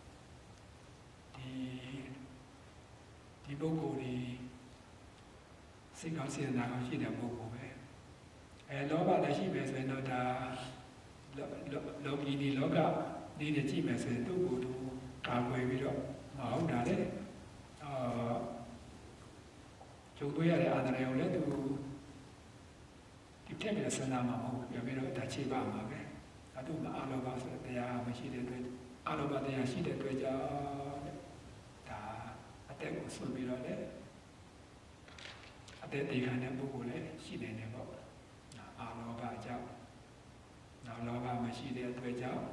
ဒီပုဂ္ဂိုလ်ဒီစိတ်ကောင်းစေတနာကောင်းရှိတဲ့ပုဂ္ဂိုလ်ပဲလောဘလည်းရှိပဲဆိုရင်တော့ဒါလောကီဒီလောကဒီနဲ့ကြည့်မယ်ဆိုရင်သူ့ကိုယ်သူကာကွယ်ပြီးတော့မဟုတ်တာလေကျုပ်တို့ရတဲ့အာဏာရောလည်းသူဒီထက်ပြီးစဉ်းစားမှာမဟုတ်ဘူးပြီးတော့ဒါချိပါမှာပဲဒါသူ့မှာအလောဘဆိုတဲ့တရားမရှိတဲ့အတွက်အလောဘတရားရှိတဲ့အတွက်ကြောင့်ဒါအတက်ကိုဆွပြီးတော့လေအတက်ဒီခံတဲ့ပုဂ္ဂိုလ်လည်းရှိနေတယ်ပေါ့အာလောဘကြောင့်နောက်လောဘမရှိတဲ့အတွက်ကြောင့်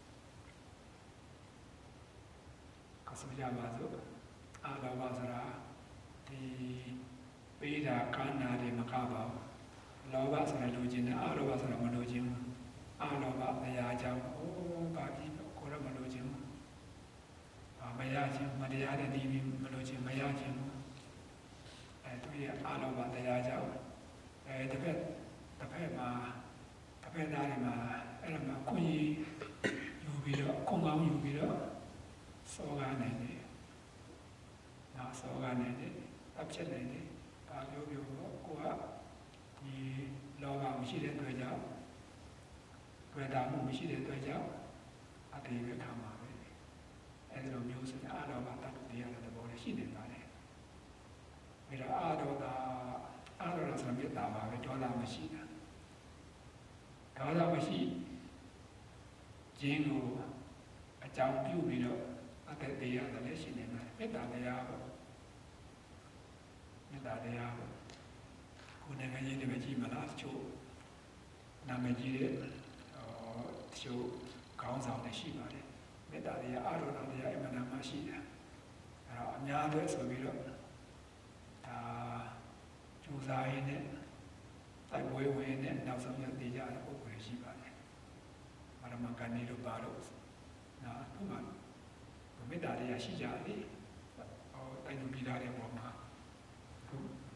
ကဆိုကြပါစို့အာလောဘဆိုတာဒီပေးတာကာနာတွေမကပါဘူးလောဘဆိုတာလူချင်းနဲ့အာလောဘဆိုတာမလူချင်းဘူးအာလောဘတရားကြောင့်ဘာဖြစ်လို့ကိုယ်တော့မလူချင်းဘူးမရချင်းမတရားတဲ့ဒီမလူချင်းမရချင်းဘူးသူရဲ့အာလောဘတရားကြောင့်တစ်ဖက်မှာတစ်ဖက်သားတွေမှာအဲ့ဒါမှာခွင့်ယူပြီးတော့ခွန်ကောင်းယူပြီးတော့စောကားနိုင်တယ်။နောက်စောကားနိုင်တယ်။အဖြစ်နိုင်တယ်။ဘာပြောပြောကိုကဒီလောဘမရှိတဲ့အတွက်ကြောင့်တွေ့တာမှုမရှိတဲ့အတွက်ကြောင့်အတေပဲခံပါပဲ။အဲ့ဒီလိုမျိုးဆိုရင်အာလောဘတတ်တရားတဲ့သဘောလေးရှိနေပါလေ။ပြီးတော့အာဒေါသဆိုမြတ်တာပါပဲဒေါသမရှိတာ။ဒေါသမရှိခြင်းကိုအကြောင်းပြုပြီးတော့အတ္တတရားလည်းရှိနေမှာမေတ္တာတရားပေါ့မေတ္တာတရားပေါ့ကိုယ်နိုင်ငံရေးတွေပဲကြည့်မလားချို့နာမည်ကြီးတဲ့ချို့ခေါင်းဆောင်တွေရှိပါတယ်မေတ္တာတရားအာရုံတရားအမှန်တမ်းမရှိတယ်အဲ့တော့အများအတွက်ဆိုပြီးတော့ဒါကြိုးစားရင်းနဲ့တိုက်ပွဲဝင်နဲ့နောက်ဆုံးရတည်ကြတဲ့ပုဂ္ဂိုလ်ရှိပါတယ်မရမကန်နေလို့ပါလို့နော်သူမှမေတ္တာတရားရှိကြတယ်တိုင်းသူပြည်သားတွေပေါ်မှာ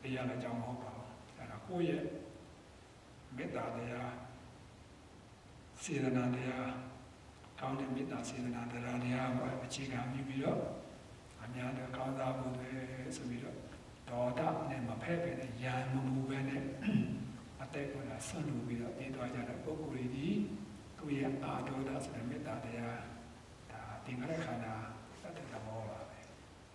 တရားလည်းအကြောင်းမဟုတ်ပါဘူးအဲ့ဒါကိုယ့်ရဲ့မေတ္တာတရားစေတနာတရားကောင်းတဲ့မေတ္တာစေတနာတရားကိုအခြေခံပြီးတော့အများနဲ့ကောင်းစားဖို့ဆိုပြီးတော့ဒေါသနဲ့မဖက်ပဲနဲ့ယံမမှုပဲနဲ့အတိတ်ကဆွန့်လို့ပြီးတော့ပြေးသွားကြတဲ့ပုဂ္ဂိုလ်တွေဒီသူရဲ့အာဒေါသဆိုတဲ့မေတ္တာတရားဒါသင်္ခါရခန္ဓာသတ္တသဘောပါပဲ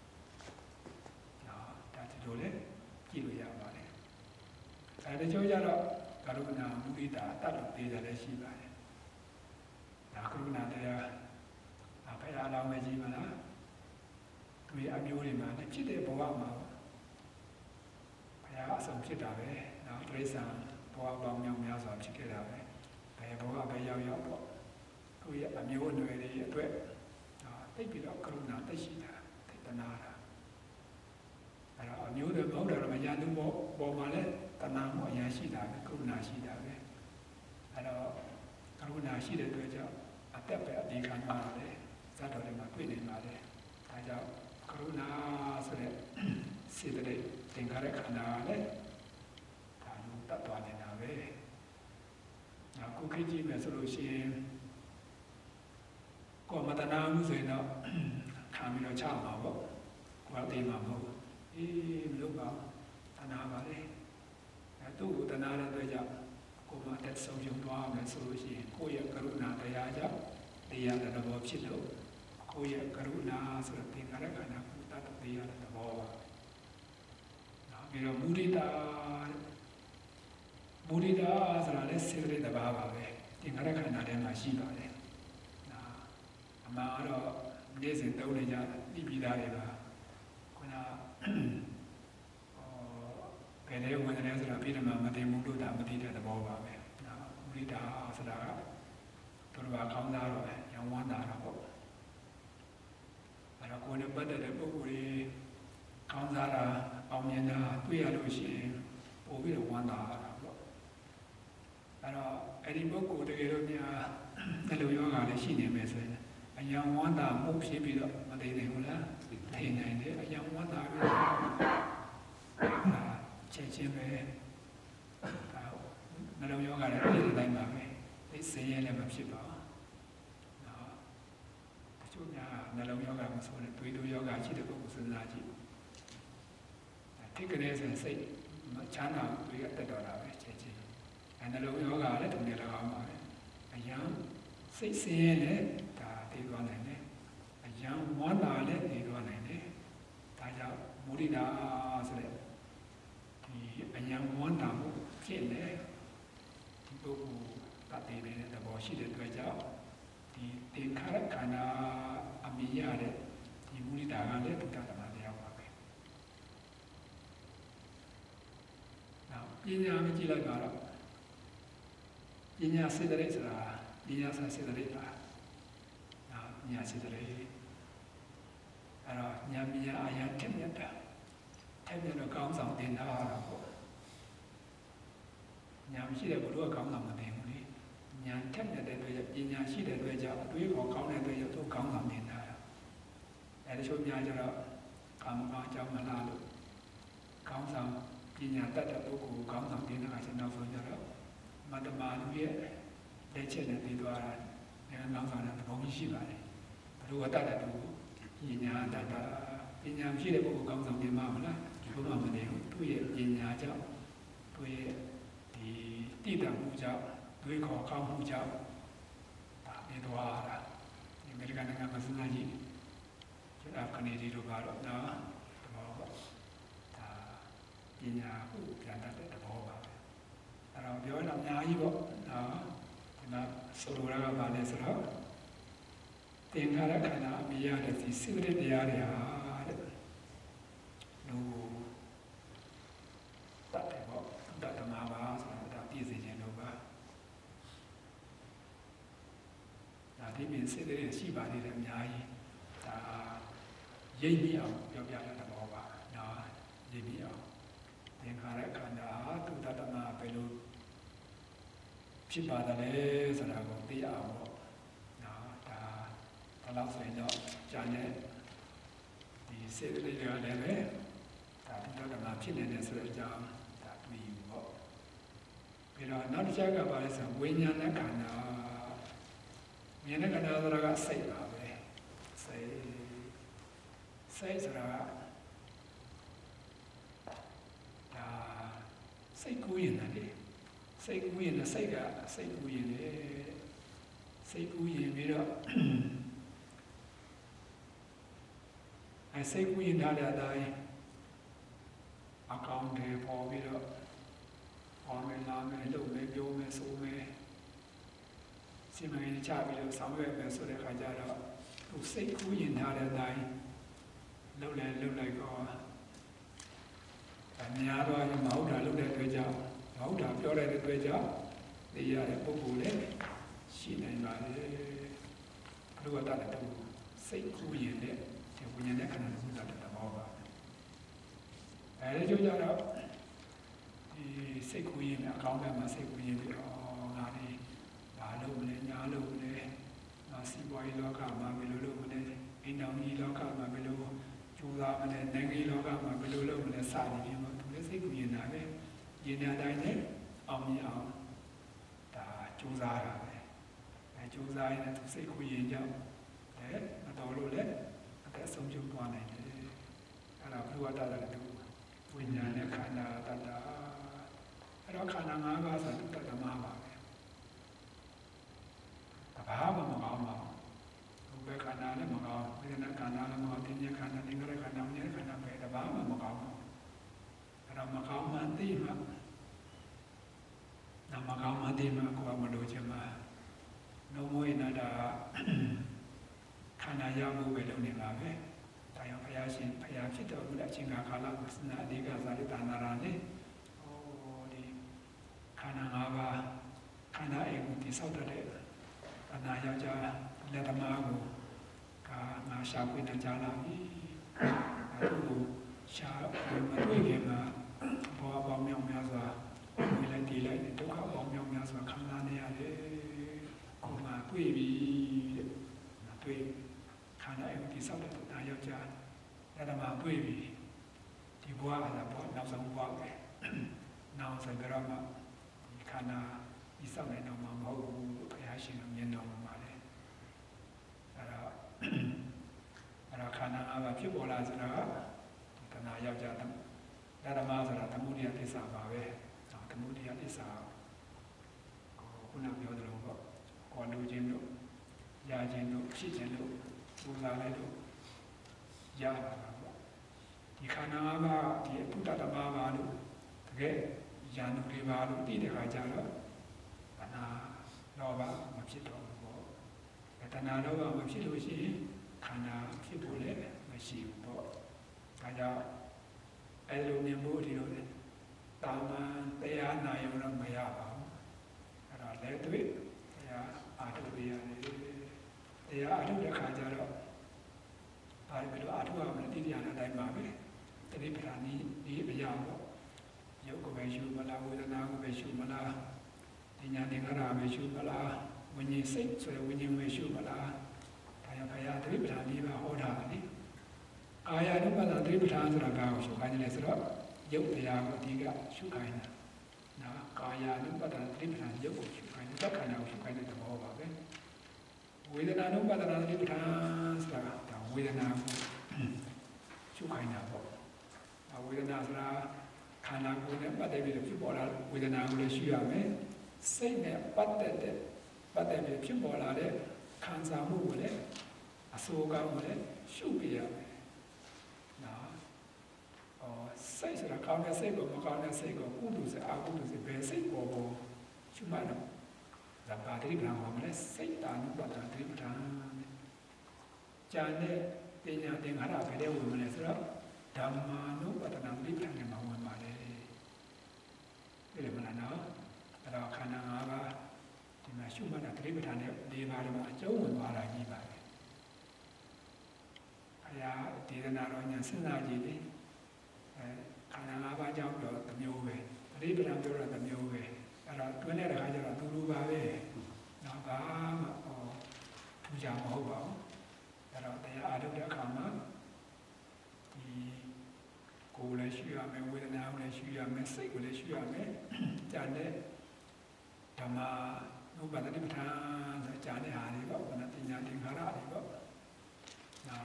နော်ဒါဒီလိုလေကြည့်လို့ရပါတယ်အဲဒီကြောင့်ကြတော့ကရုဏာမုဒိတာတတ်လို့သေးတယ်လည်းရှိပါတယ်ဒါကရုဏာတရားဘယ်အားလုံးပဲကြည့်မလားသူရဲ့အမျိုးတွေမှာလည်းဖြစ်တဲ့ဘဝမှာဘုရားအဆုံးဖြစ်တာပဲနော်တိရစ္ဆာန်ဘဝပေါင်းများစွာဖြစ်ခဲ့တာပဲဘယ်ဘဝပဲရောက်ပေါ့သူရဲ့အမျိုးအနွယ်တွေအတွက်သိပြီးတော့ကရုဏာသိရှိတာသိတနာတာအဲ့တော့အမျိုးတွေမဟုတ်တယ်မရသူပေါ်မှာလည်းတဏှာမှုအရင်ရှိတာပဲကရုဏာရှိတာပဲအဲ့တော့ကရုဏာရှိတဲ့အတွက်ကြောင့်အသက်ပဲအဒီခံရပါတယ်ဇတ်တော်တွေမှာတွေ့နေပါတယ်ဒါကြောင့်ကရုဏာဆိုတဲ့စေတသိက်သင်္ခါရခန္ဓာလည်းဒါလိုတတ်သွားနေတာပဲအခုခေတ်ကြီးပဲဆိုလို့ရှိရင်ကိုယ်မတနာမှုဆိုရင်တော့ခံပြီးတော့ချမှာပေါ့ကိုယ်အသေးမှာမဟုတ်မလုပ်ပါဘူးတနာပါလေသူ့ကိုတနာတဲ့အတွက်ကြောင့်ကိုယ်မတက်ဆုံးရှုံးသွားမယ်ဆိုလို့ရှိရင်ကိုယ့်ရဲ့ကရုဏာတရားကြောင့်တရားတဲ့ဘောဖြစ်လို့ကိုယ့်ရဲ့ကရုဏာဆိုတဲ့သင်္ခါရခန္ဓာကိုတတ်တရားတဲ့ဘောပါနောက်ပြီးတော့မုဒိတာဆိုတာလည်းစေတသိက်တစ်ပါးပါပဲသင်္ခါရခန္ဓာထဲမှာရှိပါတယ်အမှန်တော့နေ့စဉ်သုံးနေကြပြီးပြီးသားတွေပါခုနဘယ်လိုဝင်တယ်ဆိုတာပြည်မှာမသိမှုလို့ဒါမသိတဲ့သဘောပါပဲမုဒိတာဆိုတာကသူတို့ကကောင်းသားတော့ရောင်းဝမ်းတာပေါ့အဲ့တော့ကိုယ်နဲ့ပတ်သက်တဲ့ပုဂ္ဂိုလ်တွေကောင်းစားတာအောင်မြင်တာတွေ့ရလို့ရှိရင်ပို့ပြီးတော့ဝမ်းသာတာပေါ့အဲ့တော့အဲ့ဒီပုဂ္ဂိုလ်တကယ်လို့များနှလုံးရောဂါလည်းရှိနေမယ်ဆိုရင်အယံဝန္တာမှုဖြစ်ပြီးတော့မသိနိုင်ဘူးလားသိနိုင်တယ်အယံဝန္တာပြီးချက်ချင်းပဲနှလုံးရောဂါလည်းဒီတိုင်းပါပဲသိစင်းရဲလည်းမဖြစ်ပါဘူးနော်တချို့များနှလုံးရောဂါမဆိုတဲ့သွေးတိုးရောဂါရှိတဲ့ပုဂ္ဂိုလ်စဉ်းစားကြည့်ထိတ်ကနေဆိုစိတ်ချမ်းသာတွေးတက်တော်တာပဲချက်ချင်းနှလုံးရောဂါလည်းတုံနေလောက်အောင်ပါပဲအယံစိတ်စင်းရဲလည်းသိသွားနိုင်တယ်အယံဝန္တာလည်းသိသွားနိုင်တယ်ဒါကြောင့်မုဒိတာဆိုတဲ့ဒီအယံဝန္တာမှုဖြစ်နေဒီပုဂ္ဂိုလ်တတ်တဲ့သဘောရှိတဲ့အတွက်ကြောင့်ဒီသင်္ခါရခန္ဓာအမိရတဲ့ဒီမုဒိတာကလည်းဘုဒ္ဓဓမ္မတရားပါပဲနောက်ပညာမကြည့်လိုက်ပါတော့ပညာစေတသိက်ဆိုတာပညာစာစေတသိက်ပါညာစေတသိက်အဲ့တော့ညာမြာအရာထက်မြတ်တာထက်မြတ်တော့ကောင်းဆောင်တင်တာပေါ့ညာမရှိတဲ့ဘုရားကောင်းဆောင်မတင်ဘူးလေညာထက်မြတ်တဲ့အတွက်ပညာရှိတဲ့အတွက်ကြောင့်အတွေးခေါ်ကောင်းတဲ့အတွက်ကြောင့်သူကောင်းဆောင်တင်တာအဲ့ဒါချို့များကြတော့ကာမကောင်းအကြောင်းမလားလို့ကောင်းဆောင်ပညာတတ်တဲ့ပုဂ္ဂိုလ်ကိုကောင်းဆောင်တင်တာကနောက်ဆုံးကြတော့မတ္တမာလူရဲ့လက်ချက်နဲ့ပြီးသွားတာဉာဏ်ကောင်းဆောင်တဲ့သဘောရှိပါတယ်ဘုရားတတ်တဲ့သူပညာတတ်တာပညာရှိတဲ့ပုဂ္ဂိုလ်ကောင်းဆောင်တင်မှာမလားဘုရားမနေဘူးသူ့ရဲ့ပညာကြောင့်သူ့ရဲ့ဒီတိတ္တမှုကြောင့်တွေးခေါ်ကောင်းမှုကြောင့်ဒါပြီးသွားတာဒီအမေရိကန်နိုင်ငံမှာစဉ်းစားကြည့်ကျွန်တော်ကနေဒီလိုပါတော့နော်သဘောပါဒါပညာကိုပြန်တတ်တဲ့သဘောပါပဲအဲ့တော့ပြောတော့အများကြီးပေါ့နော်ဒီမှာဆိုလိုတာကဘာလဲဆိုတော့သင်္ခါရခန္ဓာအမိရတဲ့ဒီစိတ္တတရားတွေဟာတဲ့လူတတ်တယ်ပေါ့တတ်တမှာပါဆိုတာဒါပြည့်စုံခြင်းလို့ပါဒါဒီပြင်စိတ္တတွေရှိပါသေးတယ်အများကြီးဒါရိပ်ပြီးအောင်ပြောပြတဲ့သဘောပါနော်ရိပ်ပြီးအောင်သင်္ခါရခန္ဓာသူတတ်တမှာဘယ်လိုဖြစ်ပါတယ်လဲဆိုတာကိုသိအောင်ပေါ့နော်ဒါလောက်ဆိုရင်တော့ဂျာနဲ့ဒီစေတသိက်တွေကလည်းပဲဒါဘုရားဓမ္မဖြစ်နေတယ်ဆိုတဲ့အကြောင်းဒါတွေ့ယူပေါ့ပြီးတော့နောက်တစ်ချက်ကဘာလဲဆိုဝိညာဉ်နဲ့ခန္ဓာဉာဏ်နဲ့ခန္ဓာဆိုတာကစိတ်ပါပဲစိတ်ဆိုတာဒါစိတ်ကူးရင်လည်းစိတ်ကူးရင်လည်းစိတ်ကစိတ်ကူးရင်လေစိတ်ကူးရင်ပြီးတော့စိတ်ကူးရင်ထားတဲ့အတိုင်းအကောင့်တွေပေါ်ပြီးတော့ပေါ်မယ်လာမယ်လုပ်မယ်ပြောမယ်ဆိုမယ်စီမံရေးချပြီးတော့ဆောင်ရွက်မယ်ဆိုတဲ့ခါကျတော့သူစိတ်ကူးရင်ထားတဲ့အတိုင်းလုပ်လိုက်တော့အများတော့မဟုတ်တာလုပ်တဲ့အတွက်ကြောင့်မဟုတ်တာပြောတဲ့အတွက်ကြောင့်သိရတဲ့ပုဂ္ဂိုလ်လည်းရှိနိုင်ပါလေဘုရားတတ်တဲ့သူစိတ်ကူးရင်လည်းဒီဝိညာဉ်နဲ့ခန္ဓာကိုယ်တတ်တဲ့သဘောပါအဲဒီကြောင့်ကြတော့ဒီစိတ်ကူးရင်အကောင်းဘက်မှာစိတ်ကူးရင်ပြီးတော့ငါဒီဘာလို့မလဲညာလို့မလဲငါစီးပွားရေးလောကမှာဘယ်လိုလုပ်မလဲအိမ်တော်ကြီးလောကမှာဘယ်လိုကျူးစားမလဲနိုင်ငံလောကမှာဘယ်လိုလုပ်မလဲစသည်ဖြင့်သူလည်းစိတ်ကူးရင်တာပဲရင်နာတိုင်းနဲ့အောင်မြင်အောင်ဒါကျူးစားတာပဲအဲကျူးစားရင်သူစိတ်ကူးရင်ကြောင့်မတော်လို့လည်းအသက်ဆုံးရှုံးသွားနိုင်တယ်အဲ့ဒါဘုရားတတ်တယ်သူဝိညာဉ်နဲ့ခန္ဓာတတ်တာအဲ့တော့ခန္ဓာ၅ပါးဆိုတတ်ဓမ္မပါပဲဘာမှမကောင်းပါဘူးဘယ်ခန္ဓာလည်းမကောင်းဝိညာဉ်ခန္ဓာလည်းမကောင်းသင်္ညာခန္ဓာသင်္ခါရခန္ဓာဝိညာဉ်ခန္ဓာပဲဘာမှမကောင်းဘူးအဲ့တော့မကောင်းမှသိမှနာမကောင်းမှသိမှကိုယ်ကမလို့ချင်မှလုံးဝနာတာခန္ဓာရမှုပဲလုပ်နေပါပဲဒါကြောင့်ဘုရားရှင်ဘုရားဖြစ်တော်မူတဲ့အချိန်ကာလမှာစနာအဓိကဇာတိတဏ္ဍာရနဲ့ဒီခန္ဓာ၅ပါးခန္ဓာအိမ်ကိုတိဆောက်တဲ့အနာယောက်ျားလက်သမားကိုငါရှာဖွေနေကြလာပြီအခုကိုရှာမတွေ့ခင်မှာဘောပေါင်းမြောင်များစွာဝင်လိုက်တီးလိုက်ဒုက္ခပေါင်းမြောင်များစွာခံစားနေရတယ်ကိုယ်မှတွေ့ပြီတဲ့တွေ့ခန္ဓာအိမ်ကိုတိဆောက်တဲ့နာယောက်ျားလက်သမားတွေ့ပြီဒီဘဝကလည်းဘောနောက်ဆုံးဘဝပဲနောက်ဆုံးကြတော့မှခန္ဓာဒီဆောက်နေတော့မှမဟုတ်ဘူးဘုရားရှင်ကမြင်တော်မှာလေအဲ့တော့ခန္ဓာ၅ပါးဖြစ်ပေါ်လာဆိုတာကတဏှာယောက်ျားဓမ္မဆိုတာသမုဒိယသစ္စာပါပဲသမုဒိယသစ္စာခုနပြောသလိုပေါ့ကိုယ်လူချင်းတို့ရခြင်းတို့ဖြစ်ခြင်းတို့ပူဇော်လိုက်တို့ရတာပါပေါ့ဒီခန္ဓာ၅ပါးဒီအတုတ္တသမပါလို့တကယ်ဉာဏ်တွေပါလို့သိတဲ့အခါကျတော့တဏှာလောဘမဖြစ်တော့ဘူးပေါ့တဏှာလောဘမဖြစ်လို့ရှိရင်ခန္ဓာဖြစ်ဖို့လည်းမရှိဘူးပေါ့ဒါကြောင့်အဲလိုမြင်ဖို့ဒီလိုတာမန်တရားနာရုံတော့မရပါဘူးအဲ့တော့လည်းတွေ့တရားအားထုတ်ရရတယ်တရားအားထုတ်တဲ့ခါကျတော့ဘာလို့လဲအားထုတ်ရမလဲတိတိယနာတိုင်းပါပဲတတိပဌာနီဒီအရာပေါ့ယုတ်ကိုပဲရှုမလားဝေဒနာကိုပဲရှုမလားဉာဏ်သင်္ခါရပဲရှုမလားဝိညာဉ်စိတ်ဆိုရဝိညာဉ်ပဲရှုမလားဒါကြောင့်ဘုရားတတိပဌာန်၄ပါးဟောတာလေအာယ ानु ပဒတတိပဌာန်ဆိုတာဘာကိုရှုခိုင်းလဲဆိုတော့ယုတ်တရားကိုအဓိကရှုခိုင်းတာနော်ကာယ ानु ပဒတတိပဌာန်ယုတ်ကိုရှုခိုင်းတဲ့ခန္ဓာကိုရှုခိုင်းတဲ့သဘောပါပဲဝေဒနာ ानु ပဒတတိပဌာန်ဆိုတာဒါဝေဒနာကိုရှုခိုင်းတာပေါ့ဝေဒနာဆိုတာခန္ဓာကိုယ်နဲ့ပတ်သက်ပြီးဖြစ်ပေါ်လာဝေဒနာကိုလည်းရှုရမယ်စိတ်နဲ့ပတ်သက်ပြီးဖြစ်ပေါ်လာတဲ့ခံစားမှုကိုလည်းအဆိုးကောင်းကိုလည်းရှုပြရမယ်နော်စိတ်ဆိုတာကောင်းတဲ့စိတ်ကိုမကောင်းတဲ့စိတ်ကိုကုသိုလ်စိတ်အကုသိုလ်စိတ်ပဲစိတ်ပေါ်ရှုမှတော့ဇာပါတိပ္ပံမှာမလဲစိတ်တာနုပဒတိပ္ပံဉာဏ်နဲ့ပညာသင်္ခါရဘယ်တဲ့ဝင်မလဲဆိုတော့ဓမ္မာနုပဒနာတိပ္ပံနဲ့မှာဝင်ပါလေဒီလိုမလားနော်အဲ့တော့ခန္ဓာ၅ပါးဒီမှာရှုမှတ်တာတိပ္ပံနဲ့၄ပါးဒီမှာအကျုံးဝင်သွားတာကြီးပါပဲအရာဒေသနာတော်ညာစဉ်းစားကြည့်လေခန္ဓာ၅ပါးကြောင့်တော့တစ်မျိုးပဲတိပ္ပံပြောတာတစ်မျိုးပဲအဲ့တော့တွင်းတဲ့အခါကျတော့တူတူပါပဲနော်ဘာမှထူးခြားမဟုတ်ပါဘူးအဲ့တော့တရားအားထုတ်တဲ့အခါမှာဒီကိုယ်လည်းရှုရမယ်ဝေဒနာကိုလည်းရှုရမယ်စိတ်ကိုလည်းရှုရမယ်ကြာတဲ့ဓမ္မဥပဒတိပဋ္ဌာန်ဆိုကြာတဲ့ဟာတွေပေါ့ဘာနာပညာသင်္ခါရတွေပေါ့ဒါ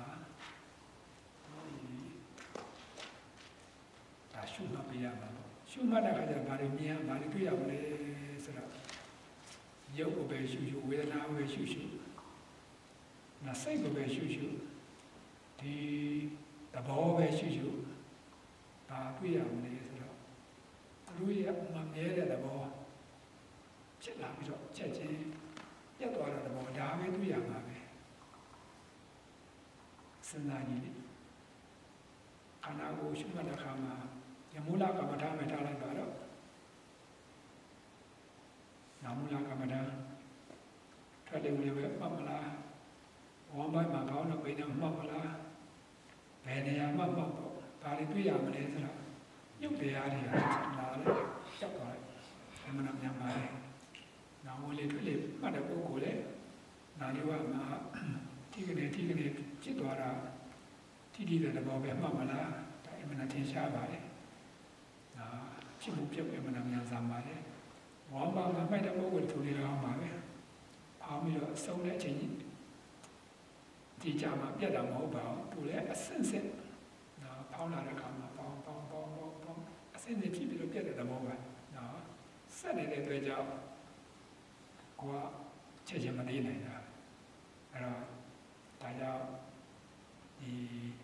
ရှုမှတ်ပြရမှာပေါ့ရှုမှတ်တဲ့အခါကျတော့ဘာတွေမြင်ဘာတွေတွေ့ရမလဲဆိုတော့ရုပ်ကိုပဲရှုရှုဝေဒနာကိုပဲရှုရှုနာစိတ်ကိုပဲရှုရှုဒီသဘောပဲရှုရှုဘာတွေ့ရမလဲဆိုတော့သူတို့ရဲ့မမြဲတဲ့သဘောဖြစ်လာပြီးတော့ချက်ချင်းပြတ်သွားတဲ့သဘောဒါပဲတွေ့ရမှာပဲစဉ်းစားကြည့်လေခန္ဓာကိုယ်ရှုမှတ်တဲ့အခါမှာယမူလကမ္မထာမဲ့ထားလိုက်ပါတော့နာမူလကမ္မထာထွက်တယ်ဝင်ပဲမှတ်မလားဝမ်းပိုင်းမှာခေါင်းတော့ပိန်တော့မှတ်မလားဘယ်နေရာမှတ်ပေါ့ဘာတွေတွေ့ရမလဲဆိုတော့ရုပ်တရားတွေလာလဲကြောက်သွားတယ်အမှန်တော့မြန်ပါလေနာမလေးတွေ့လေမှတ်တဲ့ပုဂ္ဂိုလ်လေနာလေးကမှာဒီကနေจิตသွားတာတိတိတဲ့ဘောပဲမှတ်မလားဒါအမှန်ထင်ရှားပါလေဒါဖြစ်မှုပြည့်အမှန်မြန်စားပါလေဝမ်းပါမှာမှတ်တဲ့ပုဂ္ဂိုလ်သူတွေတော့မှာပဲဖောင်းပြီးတော့အဆုံးတဲ့အချိန်ကြီးဒီကြမှာပြတ်တာမဟုတ်ပါဘူးသူလည်းအစင်စစ်နော်ဖောင်းလာတဲ့အခါမှာပေါင်းအစင်စစ်ဖြစ်ပြီးတော့ပြတ်တဲ့သဘောပဲနော်ဆက်နေတဲ့အတွက်ကြောင့်ကိုကချက်ချင်းမနေနိုင်တာအဲ့တော့ဒါကြောင့်ဒီ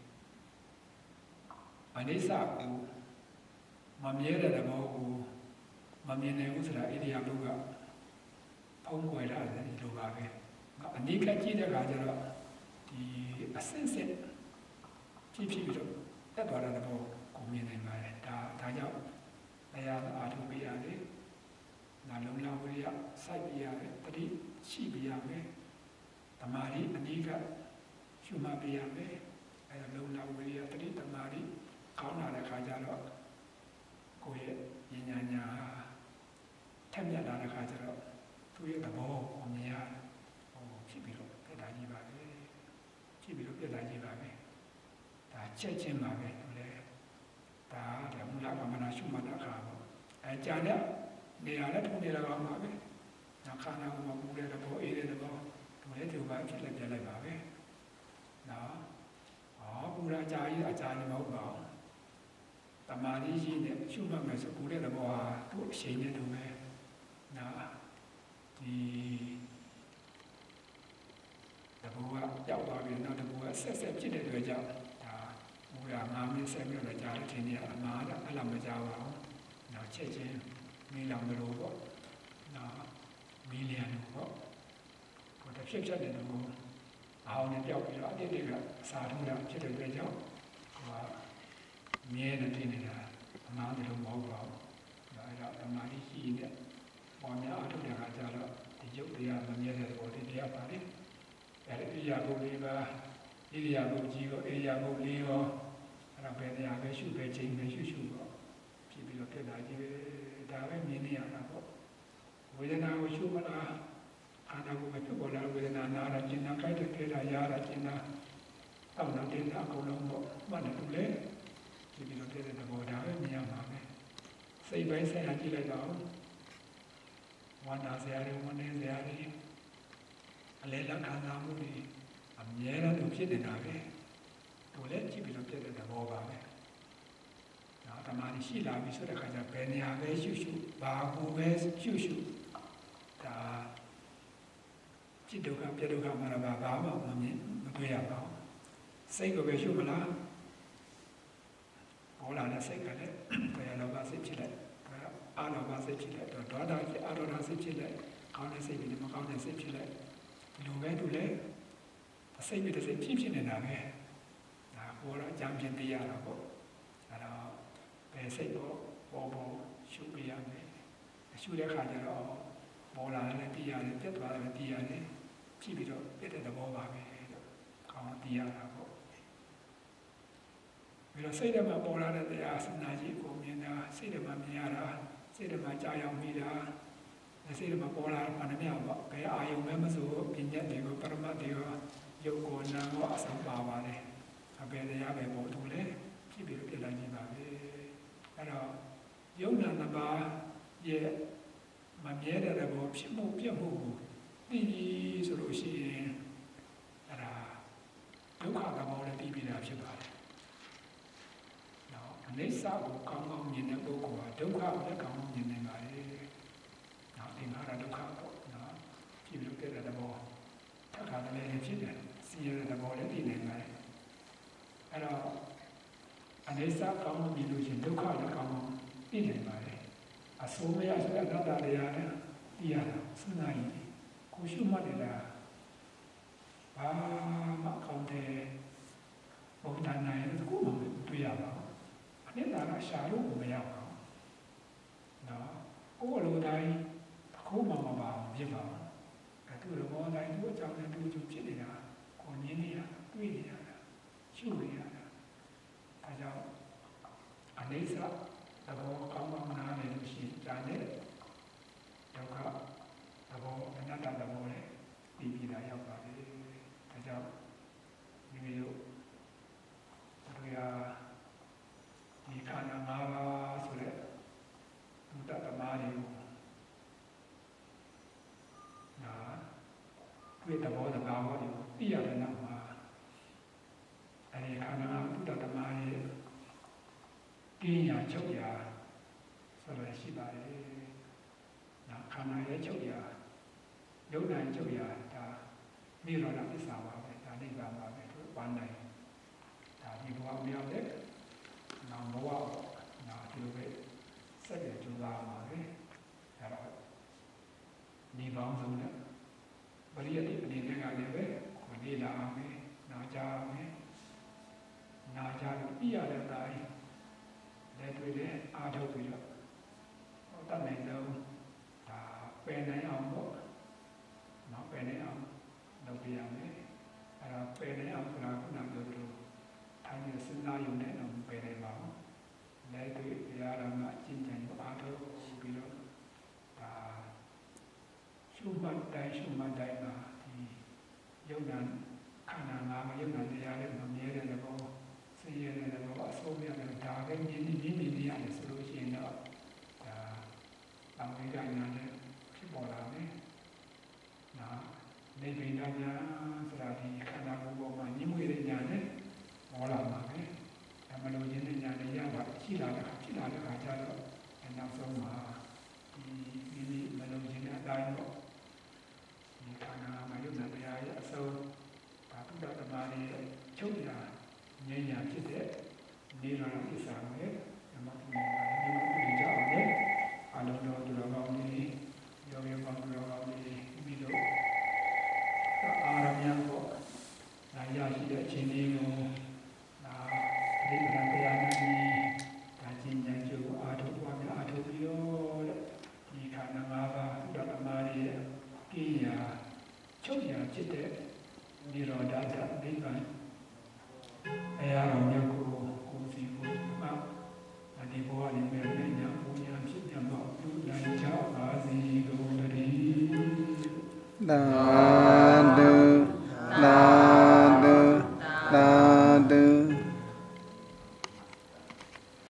အနိစ္စကိုမမြဲတဲ့သဘောကိုမမြင်နိုင်ဘူးဆိုတာဣရိယာပုကဖုံးကွယ်တာလည်းဒီလိုပါပဲအနိကကြည့်တဲ့အခါကျတော့ဒီအစင်စစ်ဖြစ်ပြီးတော့တက်သွားတဲ့ဘောကိုမြင်နိုင်ပါတယ်ဒါကြောင့်တရားအားထုတ်ပြရတယ်နာလုံးလာဝိရိယစိုက်ပြရတယ်တတိရှိပြရမယ်တမာရီအနိကရှုမှတ်ပြရမယ်အဲလုံးလာဝိရိယတတိတမာရီကောင်းလာတဲ့အခါကျတော့ကိုယ့်ရဲ့ဉာဏ်ညာထက်မြက်လာတဲ့အခါကျတော့သူ့ရဲ့သဘောကိုမြင်ရဖြစ်ပြီးတော့ပြတ်တာကြီးပါပဲဖြစ်ပြီးတော့ပြတ်တာကြီးပါပဲဒါချက်ချင်းပါပဲသူလည်းဒါကမူလကမ္မနာရှုမှတ်တဲ့အခါပေါ့အဲကြာတဲ့နေရာနဲ့ထုံးနေတာကောင်းပါပဲခန္ဓာကိုယ်မှာပူတဲ့သဘောအေးတဲ့သဘောသူလည်းဒီဘာဖြစ်လက်ပြလိုက်ပါပဲနော်ပူရာကြာကြီးအကြာကြီးမဟုတ်ပါဘူးတမာရီရှိတဲ့ရှုမှတ်မယ်ဆိုပူတဲ့သဘောဟာသူ့အရှိန်နဲ့တူပဲနော်ဒီတဘောကကြောက်သွားပြီးနောက်တဘောကဆက်ဖြစ်တဲ့အတွက်ကြောင့်ဒါပူရာ9မိနစ်10မိနစ်ကြာတဲ့ချိန်ကြီးအမှားတော့အဲ့လိုမကြောက်ပါဘူးနော်ချက်ချင်းမီးလောင်လို့ပေါ့နော်မီးလျံလို့ပေါ့ဟိုတစ်ဖြစ်တဲ့တဘောအောင်နဲ့ကြောက်ပြီးတော့အတိတ်ကစာထုံးတာဖြစ်တဲ့အတွက်ကြောင့်ဟိုမြဲတဲ့တင်နေတာအမှားတယ်လို့မဟုတ်ပါဘူးဒါအဲ့တော့အမှားကြီးရှိတဲ့ပေါ်များအထုတဲ့အခါကျတော့ဒီရုပ်တရားမမြဲတဲ့ဘောတရားပါလေအဲ့ဒီဣရိယာပုလေးပါဣရိယာပုကြီးရောဣရိယာပုလေးရောအဲ့ဒါပဲတရားပဲရှုပဲချိန်ပဲရှုပေါ့ဖြစ်ပြီးတော့ပြတ်တာကြီးပဲဒါပဲမြင်နေရတာပေါ့ဝေဒနာကိုရှုမလားခန္ဓာကိုယ်ပဲဖြစ်ပေါ်လာဝေဒနာနာတာကျင်နာကြိုက်တဲ့ခဲတာရတာကျင်နာတောက်တာတင်တာအကုန်လုံးပေါ့မှတ်တယ်သူလေဖြစ်ပြီးတော့ပြတ်တဲ့ဘောဒါပဲမြင်ရမှာပဲစိတ်ပိုင်းဆိုင်ရာကြည့်လိုက်တော့ဝန္တာစရာတွေဝန်းနေစရာတွေအလဲလက်ခံစားမှုတွေအမြဲတမ်းသူဖြစ်နေတာပဲသူလည်းကြည့်ပြီးတော့ပြတ်တဲ့ဘောပါပဲနော်တမားရှိလာပြီဆိုတဲ့ခါကျဘယ်နေရာပဲရှုဘာကိုပဲရှုဒါจิตဒုက္ခပြဒုက္ခမှာတော့ဘာမှမမြင်မတွေ့ရပါဘူးစိတ်ကိုပဲရှုမလားဘောလာတဲ့စိတ်ကလည်းဘယ်လောကစိတ်ဖြစ်လိုက်အာလောကစိတ်ဖြစ်လိုက်တော့ဒေါသဖြစ်အာရောဓစိတ်ဖြစ်လိုက်ကောင်းတဲ့စိတ်နဲ့မကောင်းတဲ့စိတ်ဖြစ်လိုက်ဒီလိုပဲသူလည်းအစိတ်နဲ့တစ်စိတ်ဖြစ်နေတာပဲဒါဘောတော့အကြံပြသိရတာပေါ့အဲ့တော့ဘယ်စိတ်ပေါ်ရှုပြရမယ်ရှုတဲ့အခါကျတော့ပေါ်လာတယ်သိရတယ်ပြတ်သွားတယ်သိရတယ်ကြည့်ပြီးတော့ပြတ်တဲ့သဘောပါပဲလို့ကောင်းသိရတာပေါ့ပြီးတော့စိတ်ထဲမှာပေါ်လာတဲ့တရားစနာကြီးကိုမြင်တာစိတ်ထဲမှာမြင်ရတာစိတ်ထဲမှာကြာရောက်မိတာစိတ်ထဲမှာပေါ်လာတာမှန်တယ်ပေါ့ဘယ်အာယုံပဲမဆိုပညာတွေကိုပရမတ်တွေကိုယုတ်ကိုနာကိုအစပါပါတယ်အပေတရားပဲပေါ့သူလေဖြဖြစ်ပြီးတော့ပြလိုက်ခြင်းပါပဲအဲ့တော့ယုံနာနှစ်ပါးရဲ့မမြဲတဲ့သဘောဖြစ်မှုပြတ်မှုကိုသိပြီဆိုလို့ရှိရင်အဲ့ဒါဒုက္ခသဘောလည်းသိပြီးတာဖြစ်ပါတယ်။နော်အနိစ္စကိုကောင်းကောင်းမြင်တဲ့ပုဂ္ဂိုလ်ဟာဒုက္ခကိုလည်းကောင်းကောင်းမြင်နိုင်ပါတယ်။နော်သင်္ခါရဒုက္ခပေါ့နော်ဖြစ်ပြီးပြတ်တဲ့သဘောထပ်ခါတည်းလည်းဖြစ်တယ်စီရတဲ့သဘောလည်းသိနိုင်ပါတယ်။အဲ့တော့အနိစ္စကောင်းကောင်းမြင်လို့ရှိရင်ဒုက္ခလည်းကောင်းကောင်းသိနိုင်ပါတယ်။အဆိုးမရဆိုတဲ့အတ္တတရားနဲ့သိရတာစဉ်းစားရင်ကိုရှုမှတ်တယ်လားဘာမှကောင်းတယ်ဘုံတန်နိုင်တဲ့ကိုမှတွေ့ရပါဘူးအနစ်သာရရှာလို့မရပါဘူးနော်ကိုယ်လိုတိုင်းတစ်ခုမှမပါဘူးဖြစ်ပါဘူးအဲသူလိုဘောတိုင်းသူ့အကြောင်းနဲ့သူ့ကျဖြစ်နေတာကိုမြင်နေရတွေ့နေရတာရှုနေရတာဒါကြောင့်အနိစ္စသဘောကောင်းကောင်းနားလည်လို့ရှိရင်ဒါနဲ့ဒုက္ခသဘောအနတ္တသဘောနဲ့ပြီးပြီးတာရောက်ပါလေ။ဒါကြောင့်ဒီလိုတို့ရဒီခန္ဓာ၅ပါးဆိုတဲ့ဘုဒ္ဓသမားတွေကိုနာတွေ့သဘောတဘာဝတွေကိုသိရတဲ့နောက်မှာအဲဒီခန္ဓာဘုဒ္ဓသမားရဲ့ကင်းရာချုပ်ရာဆိုရရှိပါတယ်။နောက်ခန္ဓာရဲ့ချုပ်ရာယုံနိုင်ချုပ်ရာဒါနိရောဓပစ္စာပါပဲဒါနိဗ္ဗာန်ပါပဲသူပန်းနိုင်ဒါဒီဘဝမြောက်တဲ့နောင်ဘဝနောက်ဒီလိုပဲဆက်ရကြိုးစားပါပဲအဲတော့ဒီပေါင်းစုံနဲ့ပရိယတိအနေနဲ့ကလည်းပဲကိုနေလာအောင်ပဲနာကြအောင်ပဲနာကြလို့ပြရတဲ့တိုင်းလက်တွေ့နဲ့အားထုတ်ပြီးတော့တတ်နိုင်ဆုံးဒါပယ်နိုင်အောင်ပေါ့နောက်ပယ်နိုင်အောင်လုပ်ပြရမယ်အဲ့ဒါပယ်နိုင်အောင်ဆိုတာခုနပြောသလိုထိုင်နေစဉ်းစားရုံနဲ့တော့ပယ်နိုင်ပါဘူးလက်တွေ့တရားတော်မှာကျင့်ကြံအားထုတ်ပြီးတော့ဒါရှုမှတ်တိုင်းမှာဒီယုံနာခန္ဓာ၅ပါးယုံနာတရားလေးမမြဲတဲ့ဘောဆင်းရဲတဲ့ဘောအဆိုးမြတ်တဲ့ဒါပဲမြင်နေရတယ်ဆိုလို့ရှိရင်တော့ဒါသံဝိဒ္ဒညာနဲ့ဖြစ်ပေါ်လာမယ်။နော်နေဗိဒညာဆိုတာဒီခန္ဓာကိုယ်ပေါ်မှာညှိမွေတဲ့ညာနဲ့ပေါ်လာမှာပဲ။ဒါမလို့ရင်းတဲ့ညာနဲ့ရတာရှိလာတဲ့ဖြစ်လာတဲ့အခါကျတော့နောက်ဆုံးမှာဒီမလို့ရင်းတဲ့အတိုင်းတော့ဒီခန္ဓာမှာယုံနာတရားရဲ့အဆုံးဒါဘုဒ္ဓသမားရဲ့ချုပ်ရာဉာဏ်ညာဖြစ်တဲ့နိရောဓပစ္စာနဲ့ဓမ္မပညာဒီမှာပြကြအောင်လေအလုံးတော်သူတော်ကောင်းကြီးယောဂီပေါင်းသူတော်ကောင်းကြီးပြီးတော့အာရမဏကိုနာရရှိတဲ့အချိန်လေးကိုဒါပြိဋ္ဌာန်တရားနဲ့ဒါကျင့်ကြံကြိုးအားထုတ်ပါများအားထုတ်ပြီးတော့ဒီခန္ဓာ၅ပါးဘုဒ္ဓသမားရဲ့ကိယာချုပ်ရာဖြစ်တဲ့နိရောဓဓာတ်နိဗ္ဗာန်အရာတော်မြတ်ကိုစီကိုမှဒီဘဝလေးမဲ့နဲ့ညာဘုရားဖြစ်ကြတော့လူတိုင်းကြောက်ပါစေကုန်တည်း